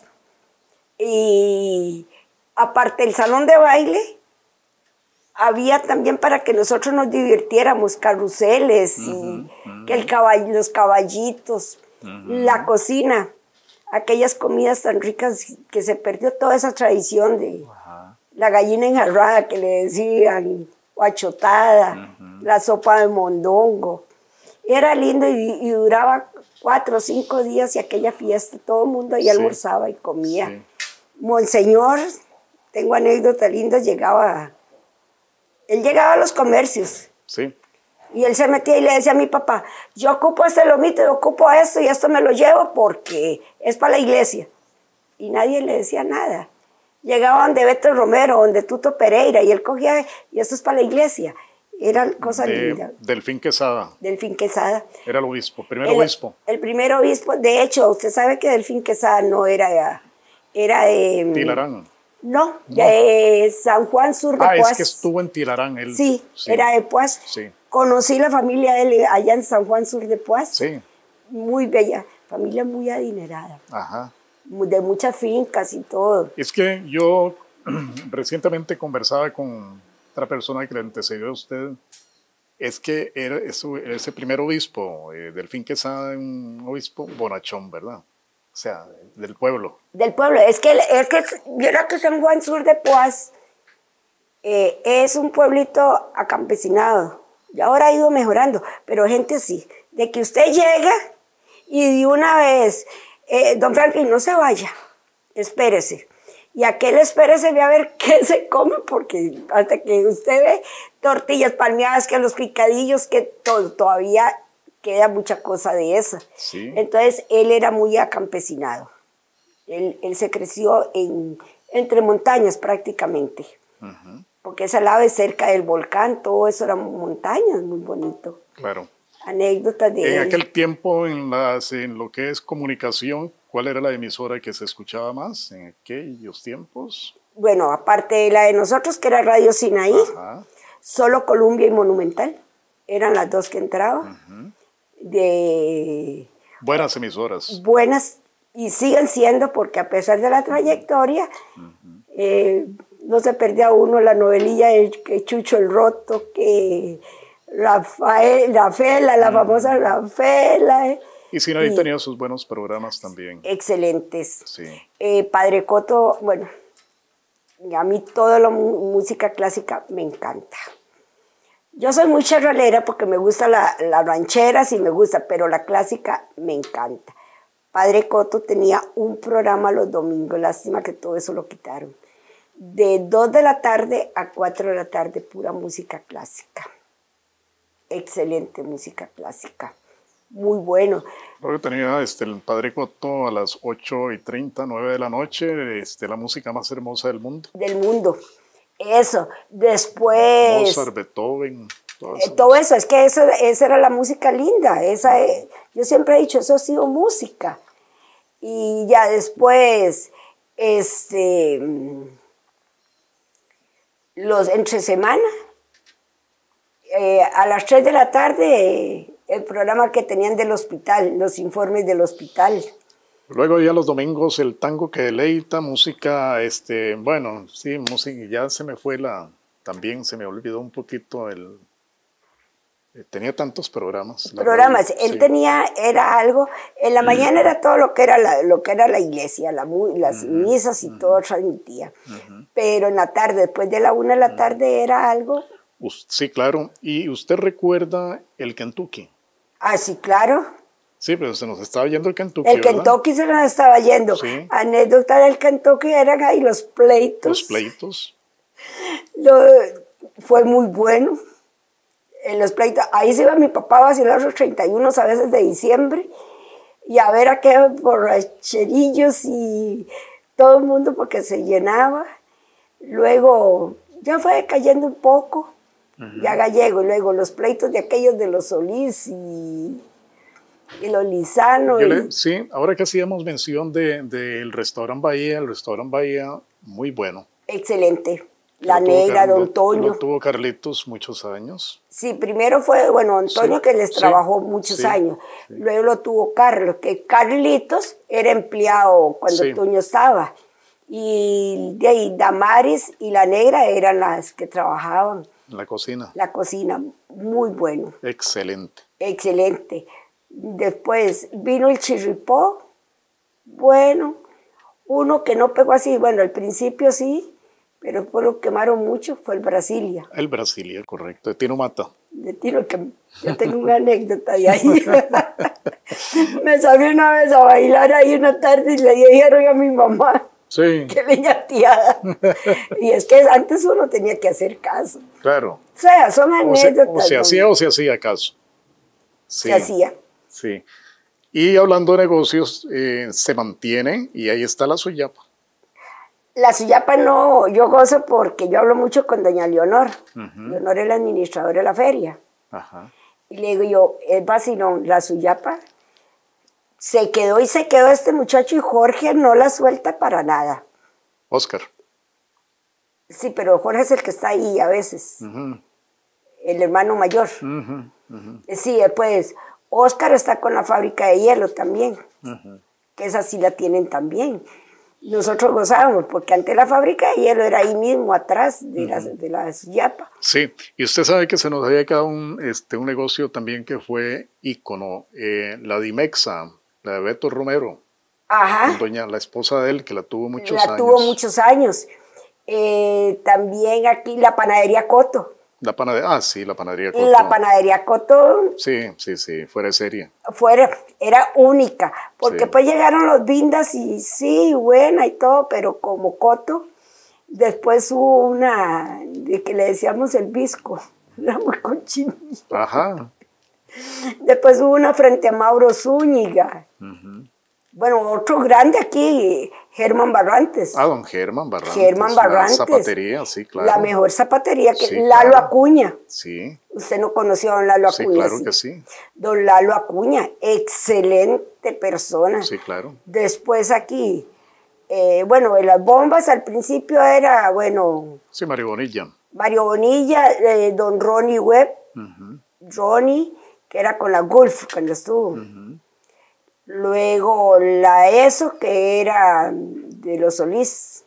Speaker 3: y aparte el salón de baile, había también para que nosotros nos divirtiéramos, carruseles, y que los caballitos, la cocina, aquellas comidas tan ricas que se perdió toda esa tradición de la gallina enjarrada que le decían, o achotada, la sopa de mondongo. Era lindo y duraba 4 o 5 días y aquella fiesta, todo el mundo ahí almorzaba y comía. Sí. Monseñor, tengo anécdotas lindas, él llegaba a los comercios.
Speaker 2: Sí.
Speaker 3: Y él se metía y le decía a mi papá, yo ocupo este lomito, yo ocupo esto y esto me lo llevo porque es para la iglesia. Y nadie le decía nada. Llegaba donde Beto Romero, donde Tuto Pereira, y él cogía, y esto es para la iglesia. Era cosa linda.
Speaker 2: Delfín Quesada.
Speaker 3: Delfín Quesada.
Speaker 2: Era el obispo, obispo.
Speaker 3: El primer obispo, de hecho, usted sabe que Delfín Quesada no era de...
Speaker 2: Tilarán.
Speaker 3: No, de San Juan Sur de Puás.
Speaker 2: Es que estuvo en Tilarán él.
Speaker 3: Sí, era de Puás.
Speaker 2: Sí.
Speaker 3: Conocí la familia de él allá en San Juan Sur de Puás.
Speaker 2: Sí.
Speaker 3: Muy bella, familia muy adinerada.
Speaker 2: Ajá.
Speaker 3: De muchas fincas y todo.
Speaker 2: Es que yo recientemente conversaba con otra persona que le antecedió a usted. Es que era ese primer obispo, Delfín Quesada, un obispo bonachón, ¿verdad? O sea, del pueblo.
Speaker 3: Del pueblo. Es que yo creo que San Juan Sur de Puás es un pueblito acampesinado. Y ahora ha ido mejorando, pero gente así, de que usted llega y de una vez, don Franklin, no se vaya, espérese. Y aquel espérese ve a ver qué se come, porque hasta que usted ve tortillas palmeadas, que los picadillos, que todo, todavía queda mucha cosa de esa.
Speaker 2: Sí.
Speaker 3: Entonces, él era muy acampesinado. Él se creció entre montañas prácticamente. Porque esa lava es cerca del volcán, todo eso eran montañas, muy bonito.
Speaker 2: Claro.
Speaker 3: Anécdotas de él.
Speaker 2: En aquel tiempo, en lo que es comunicación, ¿cuál era la emisora que se escuchaba más en aquellos tiempos?
Speaker 3: Bueno, aparte de la de nosotros, que era Radio Sinaí, solo Columbia y Monumental, eran las dos que entraban.
Speaker 2: Buenas emisoras.
Speaker 3: Buenas, y siguen siendo, porque a pesar de la trayectoria, no se perdía uno la novelilla de Chucho el Roto, que la famosa Rafaela.
Speaker 2: Y Sinaí tenía sus buenos programas también.
Speaker 3: Excelentes.
Speaker 2: Sí.
Speaker 3: Padre Coto, bueno, a mí toda la música clásica me encanta. Yo soy muy charralera porque me gusta la ranchera, sí me gusta, pero la clásica me encanta. Padre Coto tenía un programa los domingos, lástima que todo eso lo quitaron. De 2 de la tarde a 4 de la tarde, pura música clásica. Excelente música clásica. Muy bueno.
Speaker 2: Luego tenía el Padre Coto a las 8:30, 9 de la noche, la música más hermosa del mundo.
Speaker 3: Del mundo. Eso. Después...
Speaker 2: Mozart, Beethoven,
Speaker 3: todo eso. Es que esa era la música linda. Yo siempre he dicho, eso ha sido música. Y ya después, los entre semana, a las 3 de la tarde, el programa que tenían del hospital, los informes del hospital.
Speaker 2: Luego ya los domingos el tango que deleita, música, bueno, sí, música, ya se me fue también se me olvidó un poquito tenía tantos programas.
Speaker 3: Él tenía, era algo, en la mañana era todo lo que era la iglesia, las misas y todo transmitía. Pero en la tarde, después de la 1 de la tarde era algo.
Speaker 2: Sí, claro. ¿Y usted recuerda el Kentucky?
Speaker 3: Ah, sí, claro.
Speaker 2: Sí, pero se nos estaba yendo el Kentucky,
Speaker 3: El Kentucky se nos estaba yendo.
Speaker 2: Sí.
Speaker 3: Anécdota del Kentucky eran ahí los pleitos.
Speaker 2: Los pleitos.
Speaker 3: Fue muy bueno. En los pleitos, ahí se iba mi papá a vacilar los 31 a veces de diciembre y a ver a qué borracherillos y todo el mundo porque se llenaba. Luego ya fue cayendo un poco, ya gallego, y luego los pleitos de aquellos de los Solís y los Lizano.
Speaker 2: Sí, ahora que hacíamos mención del restaurante Bahía, el restaurante Bahía, muy bueno.
Speaker 3: Excelente. La Negra, don Toño.
Speaker 2: Lo tuvo Carlitos muchos años.
Speaker 3: Sí, primero fue, bueno, Antonio, sí, que les trabajó muchos años. Sí. Luego lo tuvo Carlos, que Carlitos era empleado cuando Toño estaba. Y de ahí Damaris y la Negra eran las que trabajaban.
Speaker 2: La cocina.
Speaker 3: La cocina, muy bueno.
Speaker 2: Excelente.
Speaker 3: Excelente. Después vino el Chirripó, bueno, uno que no pegó así, bueno, al principio sí, pero después lo quemaron mucho, fue el Brasilia.
Speaker 2: El Brasilia, correcto, de Tino Mata.
Speaker 3: De Tino, que yo tengo una anécdota de ahí. Me salí una vez a bailar ahí una tarde y le dijeron a mi mamá que venía tiada. Y es que antes uno tenía que hacer caso.
Speaker 2: Claro.
Speaker 3: O sea, son anécdotas.
Speaker 2: O se hacía caso. Sí.
Speaker 3: Se hacía.
Speaker 2: Sí. Y hablando de negocios, se mantiene y ahí está la Suyapa.
Speaker 3: La Suyapa no, yo gozo porque yo hablo mucho con doña Leonor. Leonor es la administradora de la feria. Y le digo yo, es vacilón, la Suyapa se quedó y se quedó este muchacho y Jorge no la suelta para nada.
Speaker 2: Oscar.
Speaker 3: Sí, pero Jorge es el que está ahí a veces. El hermano mayor. Sí, pues Oscar está con la fábrica de hielo también. Que esa sí la tienen también. Nosotros gozábamos, porque antes la fábrica de hielo era ahí mismo, atrás de la Suyapa.
Speaker 2: Sí, y usted sabe que se nos había quedado un negocio también que fue ícono, la Dimexa, la de Beto Romero.
Speaker 3: Ajá.
Speaker 2: La esposa de él, que la tuvo muchos años.
Speaker 3: La tuvo muchos años. También aquí la panadería Coto.
Speaker 2: La panadería Coto.
Speaker 3: La panadería Coto.
Speaker 2: Sí, fuera de serie.
Speaker 3: Era única, porque pues llegaron los Vindas y sí, buena y todo, pero como Coto, después hubo una de que le decíamos el Visco, era muy cochinilla.
Speaker 2: Ajá.
Speaker 3: Después hubo una frente a Mauro Zúñiga. Bueno, otro grande aquí, Germán Barrantes.
Speaker 2: Don Germán Barrantes.
Speaker 3: Germán Barrantes.
Speaker 2: La zapatería, sí, claro.
Speaker 3: La mejor zapatería, que Lalo
Speaker 2: claro.
Speaker 3: Acuña.
Speaker 2: Sí.
Speaker 3: Usted no conoció a don Lalo Acuña.
Speaker 2: Sí, claro que sí.
Speaker 3: Don Lalo Acuña, excelente persona.
Speaker 2: Sí, claro.
Speaker 3: Después aquí, bueno, de las bombas al principio era, bueno...
Speaker 2: Sí, Mario Bonilla.
Speaker 3: Mario Bonilla, don Ronnie Webb. Ronnie, que era con la Gulf cuando estuvo. Luego la ESO, que era de los Solís.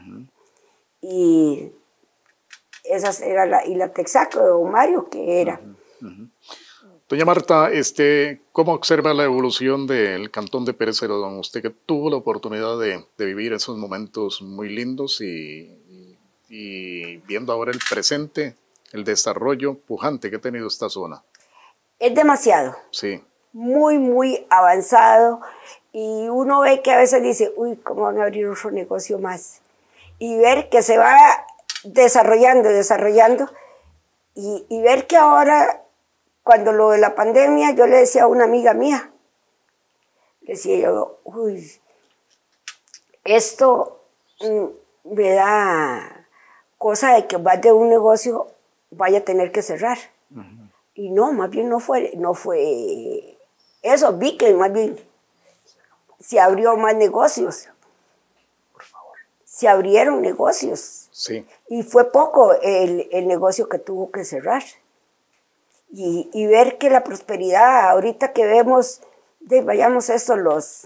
Speaker 3: Y esas era la Texaco de don Mario, que era.
Speaker 2: Doña Marta, ¿cómo observa la evolución del Cantón de Pérez Celedón? Usted que tuvo la oportunidad de vivir esos momentos muy lindos y viendo ahora el presente, el desarrollo pujante que ha tenido esta zona.
Speaker 3: Es demasiado.
Speaker 2: Sí.
Speaker 3: Muy, muy avanzado, y uno ve que a veces dice, uy, ¿cómo van a abrir otro negocio más? Y ver que se va desarrollando, y ver que ahora, cuando lo de la pandemia, yo le decía a una amiga mía, le decía yo, uy, esto me da cosa de que más de un negocio vaya a tener que cerrar. Y no, más bien no fue eso, vi que más bien se abrió más negocios. Por favor. Se abrieron negocios.
Speaker 2: Sí.
Speaker 3: Y fue poco el negocio que tuvo que cerrar. Y ver que la prosperidad, ahorita que vemos, vayamos esto, los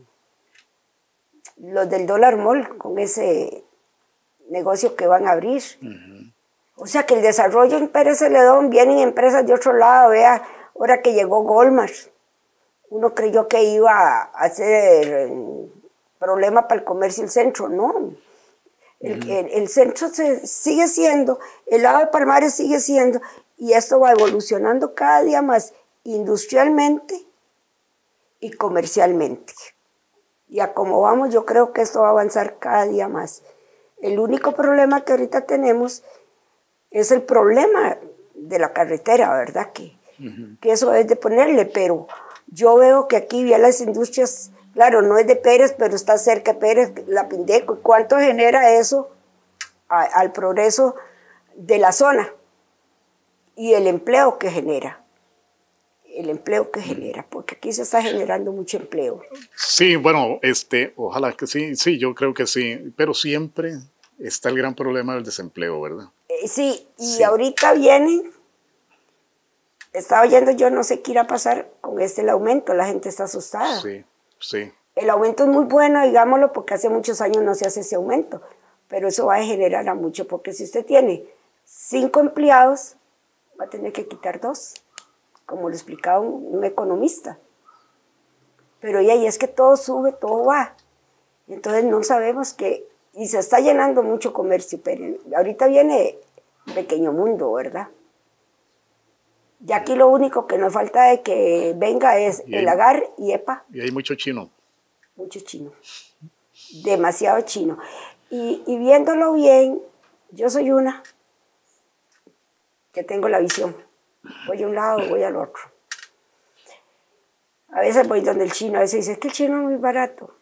Speaker 3: del Dólar Mall, con ese negocio que van a abrir. O sea que el desarrollo en Pérez Celedón, vienen empresas de otro lado, vea, ahora que llegó Golmar, uno creyó que iba a ser problema para el comercio el centro, no. El centro sigue siendo, el lado de Palmares sigue siendo, y esto va evolucionando cada día más industrialmente y comercialmente. Y a como vamos, yo creo que esto va a avanzar cada día más. El único problema que ahorita tenemos es el problema de la carretera, ¿verdad? Que eso es de ponerle, pero yo veo que aquí ya las industrias, claro, no es de Pérez, pero está cerca de Pérez, la Pindeco. ¿Cuánto genera eso al progreso de la zona? y el empleo que genera. El empleo que genera, porque aquí se está generando mucho empleo.
Speaker 2: Sí, bueno, ojalá que sí, sí, yo creo que sí, pero siempre está el gran problema del desempleo, ¿verdad?
Speaker 3: Sí, y
Speaker 2: Sí.
Speaker 3: ahorita vienen, estaba oyendo yo, no sé qué irá a pasar con el aumento, la gente está asustada.
Speaker 2: Sí, sí.
Speaker 3: El aumento es muy bueno, digámoslo, porque hace muchos años no se hace ese aumento, pero eso va a generar a mucho, porque si usted tiene 5 empleados, va a tener que quitar 2, como lo explicaba un economista. Pero y ahí es que todo sube, todo va. Entonces no sabemos qué, y se está llenando mucho comercio, pero ahorita viene Pequeño Mundo, ¿verdad? Y aquí lo único que nos falta de que venga es el agar y EPA.
Speaker 2: Y hay mucho chino.
Speaker 3: Mucho chino, demasiado chino. Y viéndolo bien, yo soy una que tengo la visión. Voy a un lado, voy al otro. A veces voy donde el chino, a veces dice, es que el chino es muy barato.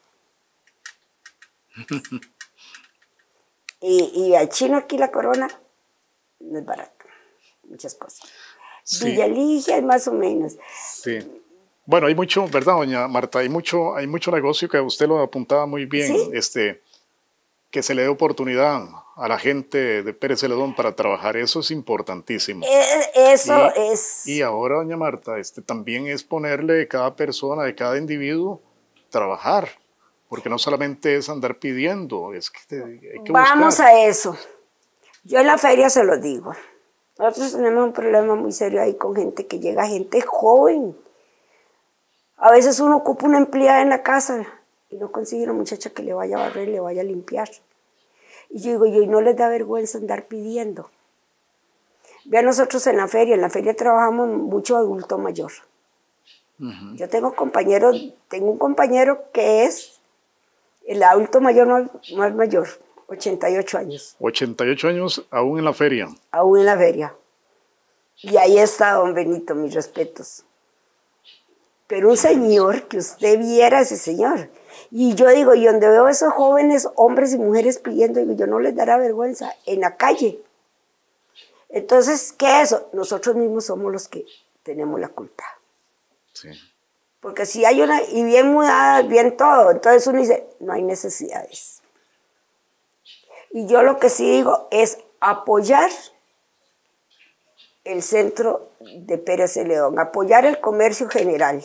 Speaker 3: y al chino aquí la corona no es barato, muchas cosas.
Speaker 2: Sí.
Speaker 3: Villa Ligia es más o menos.
Speaker 2: Sí. Bueno, hay mucho, ¿verdad, doña Marta? Hay mucho negocio que usted lo apuntaba muy bien,
Speaker 3: ¿Sí?
Speaker 2: Que se le dé oportunidad a la gente de Pérez Celedón para trabajar, eso es importantísimo.
Speaker 3: Eso es...
Speaker 2: Y ahora, doña Marta, también es ponerle de cada persona, de cada individuo, trabajar, porque no solamente es andar pidiendo, es que hay que
Speaker 3: Vamos
Speaker 2: buscar.
Speaker 3: a eso. Yo en la feria se lo digo. Nosotros tenemos un problema muy serio ahí con gente que llega, gente joven. A veces uno ocupa una empleada en la casa y no consigue una muchacha que le vaya a barrer, le vaya a limpiar. Y yo digo, y no les da vergüenza andar pidiendo. Vean, nosotros en la feria trabajamos mucho adulto mayor. Yo tengo un compañero que es el adulto mayor más mayor, 88 años.
Speaker 2: 88 años aún en la feria.
Speaker 3: Aún en la feria. Y ahí está don Benito, mis respetos. Pero un señor, que usted viera a ese señor. Y yo digo, y donde veo a esos jóvenes, hombres y mujeres pidiendo, digo, yo no les dará vergüenza, en la calle. Entonces, ¿qué es eso? Nosotros mismos somos los que tenemos la culpa.
Speaker 2: Sí.
Speaker 3: Porque si hay una, y bien mudada, bien todo, entonces uno dice, no hay necesidades. Y yo lo que sí digo es apoyar el centro de Pérez Celedón, apoyar el comercio general,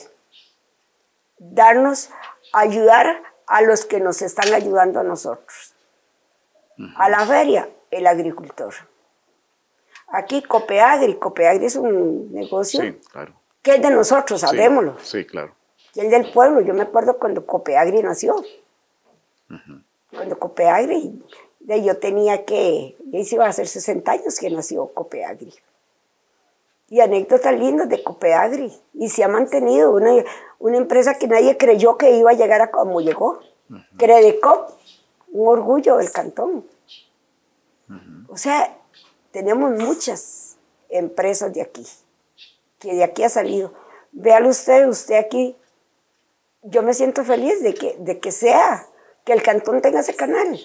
Speaker 3: ayudar a los que nos están ayudando a nosotros. A la feria, el agricultor. Aquí Copeagri es un negocio
Speaker 2: Sí, claro.
Speaker 3: que es de nosotros, sabémoslo.
Speaker 2: Sí, claro.
Speaker 3: Y el del pueblo, yo me acuerdo cuando Copeagri nació. Cuando Copeagri, yo tenía ya se iba a hacer 60 años que nació Copeagri. Y anécdotas lindas de Copeagri. Y se ha mantenido una empresa que nadie creyó que iba a llegar a como llegó. Credecop, un orgullo del cantón. O sea, tenemos muchas empresas de aquí, que de aquí ha salido. Véalo usted aquí, yo me siento feliz de que el cantón tenga ese canal.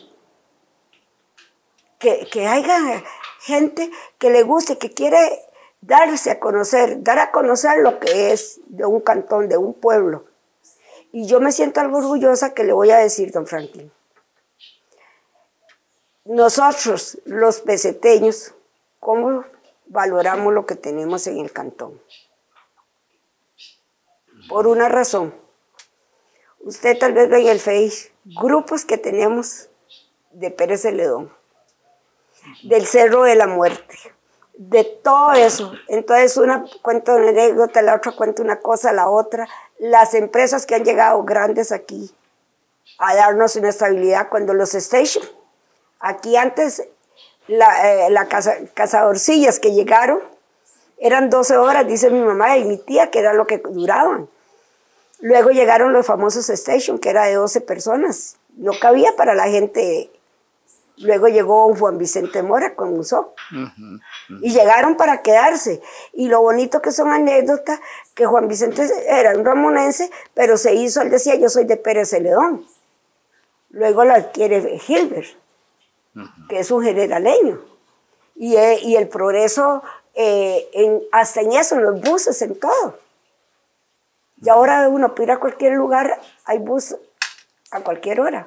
Speaker 3: Que haya gente que le guste, que quiere darse a conocer, dar a conocer lo que es de un cantón, de un pueblo. Y yo me siento algo orgullosa que le voy a decir, don Franklin. Nosotros, los peseteños, ¿cómo valoramos lo que tenemos en el cantón? Por una razón. Usted tal vez ve en el Face grupos que tenemos de Pérez Celedón, del Cerro de la Muerte, de todo eso. Entonces una cuenta una anécdota, la otra cuenta una cosa, la otra. Las empresas que han llegado grandes aquí a darnos una estabilidad, cuando los station, aquí antes la cazadorcillas que llegaron eran 12 horas, dice mi mamá y mi tía, que era lo que duraban. Luego llegaron los famosos station, que era de 12 personas, no cabía para la gente. Luego llegó Juan Vicente Mora con Musó. Y llegaron para quedarse. Y lo bonito que son anécdotas, que Juan Vicente era un ramonense, pero se hizo, él decía, yo soy de Pérez Celedón. Luego lo adquiere Gilbert, que es un generaleño. Y el progreso hasta en eso, en los buses, en todo. Y ahora uno puede ir a cualquier lugar, hay bus a cualquier hora.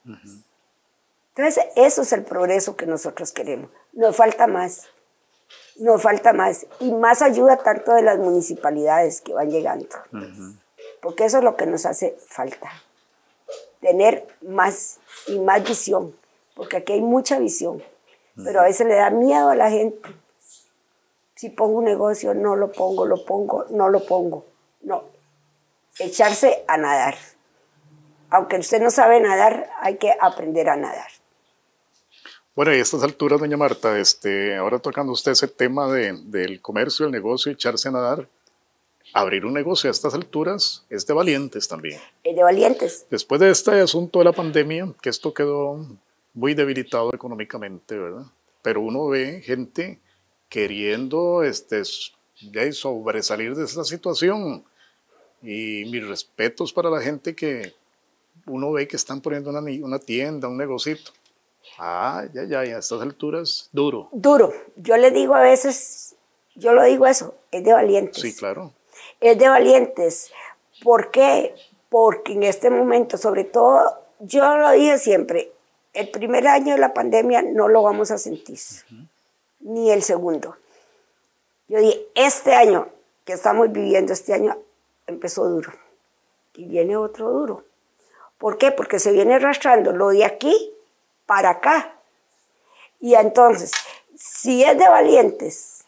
Speaker 3: Entonces, eso es el progreso que nosotros queremos. Nos falta más. Nos falta más. Y más ayuda tanto de las municipalidades que van llegando. Porque eso es lo que nos hace falta. Tener más y más visión. Porque aquí hay mucha visión. Pero a veces le da miedo a la gente. Si pongo un negocio, no lo pongo, no lo pongo. No. Echarse a nadar. Aunque usted no sabe nadar, hay que aprender a nadar.
Speaker 2: Bueno, y a estas alturas, doña Marta, ahora tocando usted ese tema del comercio, el negocio, echarse a nadar, abrir un negocio a estas alturas es de valientes también.
Speaker 3: Es de valientes.
Speaker 2: Después de este asunto de la pandemia, que esto quedó muy debilitado económicamente, ¿verdad? Pero uno ve gente queriendo ya sobresalir de esa situación. Y mis respetos para la gente que uno ve que están poniendo una tienda, un negocito. A estas alturas, duro.
Speaker 3: Duro. Yo le digo a veces, yo lo digo eso, es de valientes.
Speaker 2: Sí, claro.
Speaker 3: Es de valientes. ¿Por qué? Porque en este momento, sobre todo, yo lo dije siempre, el primer año de la pandemia no lo vamos a sentir, ni el segundo. Yo dije, este año que estamos viviendo, este año empezó duro y viene otro duro. ¿Por qué? Porque se viene arrastrando lo de aquí para acá. Y entonces, si es de valientes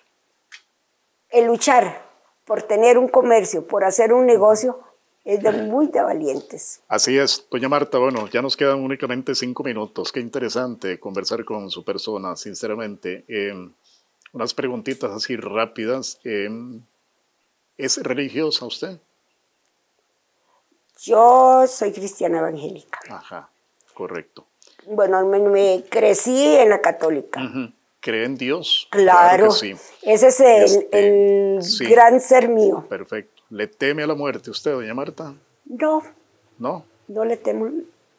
Speaker 3: el luchar por tener un comercio, por hacer un negocio, es muy de valientes.
Speaker 2: Así es, doña Marta. Bueno, ya nos quedan únicamente 5 minutos. Qué interesante conversar con su persona, sinceramente. Unas preguntitas así rápidas. ¿Es religiosa usted?
Speaker 3: Yo soy cristiana evangélica.
Speaker 2: Ajá, correcto.
Speaker 3: Bueno, me crecí en la católica.
Speaker 2: ¿Cree en Dios?
Speaker 3: Claro,
Speaker 2: que sí.
Speaker 3: Ese es el
Speaker 2: sí.
Speaker 3: gran ser mío.
Speaker 2: Perfecto. ¿Le teme a la muerte usted, doña Marta?
Speaker 3: No.
Speaker 2: ¿No?
Speaker 3: No le temo.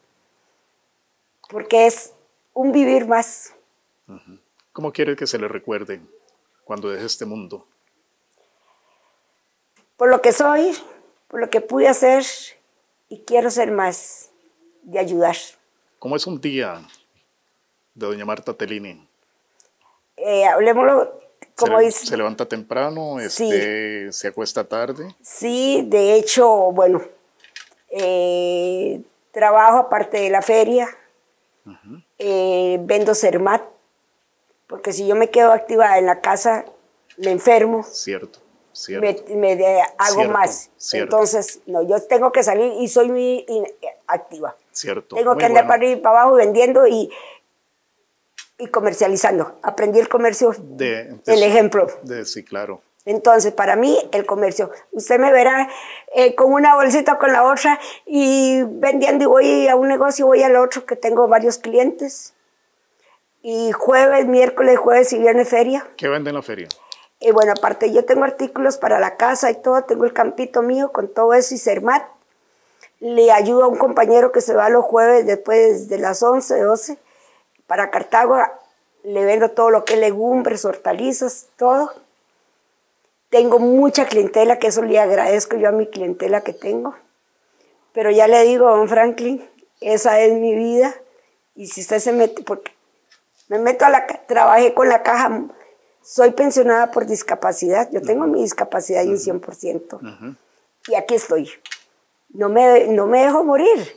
Speaker 3: Porque es un vivir más.
Speaker 2: ¿Cómo quiere que se le recuerde cuando deje este mundo?
Speaker 3: Por lo que soy, por lo que pude hacer y quiero ser más, de ayudar.
Speaker 2: ¿Cómo es un día de doña Marta Tellini?
Speaker 3: Hablemoslo, como dice.
Speaker 2: ¿Se levanta temprano?
Speaker 3: Sí.
Speaker 2: ¿Se acuesta tarde?
Speaker 3: Sí, de hecho, bueno, trabajo aparte de la feria, vendo Cermat, porque si yo me quedo activada en la casa, me enfermo.
Speaker 2: Cierto.
Speaker 3: Me hago
Speaker 2: cierto,
Speaker 3: más.
Speaker 2: Cierto.
Speaker 3: Entonces, no, yo tengo que salir y soy muy activa.
Speaker 2: Cierto.
Speaker 3: Tengo que andar para arriba y para abajo vendiendo y comercializando. Aprendí el comercio, el ejemplo.
Speaker 2: Sí, claro.
Speaker 3: Entonces, para mí, el comercio. Usted me verá con una bolsita con la otra y vendiendo, y voy a un negocio, voy al otro, que tengo varios clientes. Y miércoles, jueves y viernes feria.
Speaker 2: ¿Qué vende en la feria?
Speaker 3: Y bueno, aparte yo tengo artículos para la casa y todo, tengo el campito mío con todo eso y Cermat. Le ayudo a un compañero que se va los jueves después de las 11, 12, para Cartago. Le vendo todo lo que es legumbres, hortalizas, todo. Tengo mucha clientela, que eso le agradezco yo a mi clientela que tengo. Pero ya le digo, don Franklin, esa es mi vida. Y si usted se mete, porque me meto trabajé con la caja. Soy pensionada por discapacidad. Yo tengo mi discapacidad y un 100%. Y aquí estoy. No me dejo morir.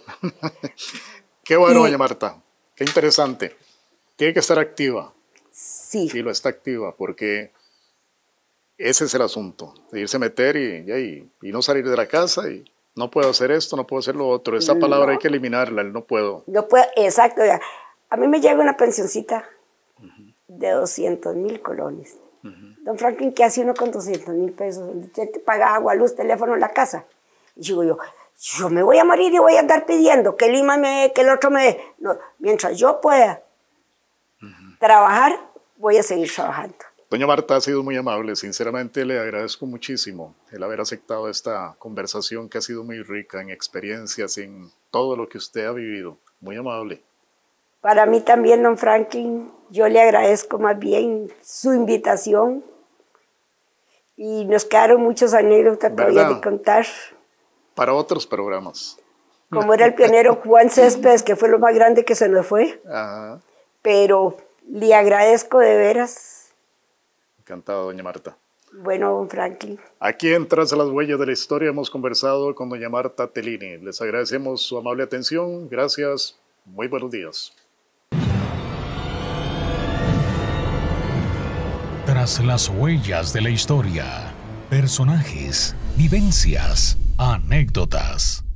Speaker 2: Qué bueno, doña Marta. Qué interesante. Tiene que estar activa.
Speaker 3: Sí.
Speaker 2: Y lo está activa, porque ese es el asunto. De irse a meter y no salir de la casa y no puedo hacer esto, no puedo hacer lo otro. Esa palabra hay que eliminarla, el no puedo.
Speaker 3: No puedo, exacto. A mí me llega una pensioncita de 200,000 colones. Don Franklin, ¿qué hace uno con 200,000 pesos? Usted te paga agua, luz, teléfono en la casa. Y digo yo me voy a morir y voy a andar pidiendo que Lima que el otro me dé. No, mientras yo pueda trabajar, voy a seguir trabajando.
Speaker 2: Doña Marta, ha sido muy amable. Sinceramente le agradezco muchísimo el haber aceptado esta conversación que ha sido muy rica en experiencias, en todo lo que usted ha vivido. Muy amable.
Speaker 3: Para mí también, don Franklin, yo le agradezco más bien su invitación Y nos quedaron muchas anécdotas todavía de contar.
Speaker 2: Para otros programas.
Speaker 3: Como era el pionero Juan Céspedes, que fue lo más grande que se nos fue.
Speaker 2: Ajá.
Speaker 3: Pero le agradezco de veras.
Speaker 2: Encantado, doña Marta.
Speaker 3: Bueno, don Franklin.
Speaker 2: Aquí en Tras las Huellas de la Historia hemos conversado con doña Marta Tellini. Les agradecemos su amable atención. Gracias. Muy buenos días.
Speaker 1: Tras las huellas de la historia. Personajes, vivencias, anécdotas.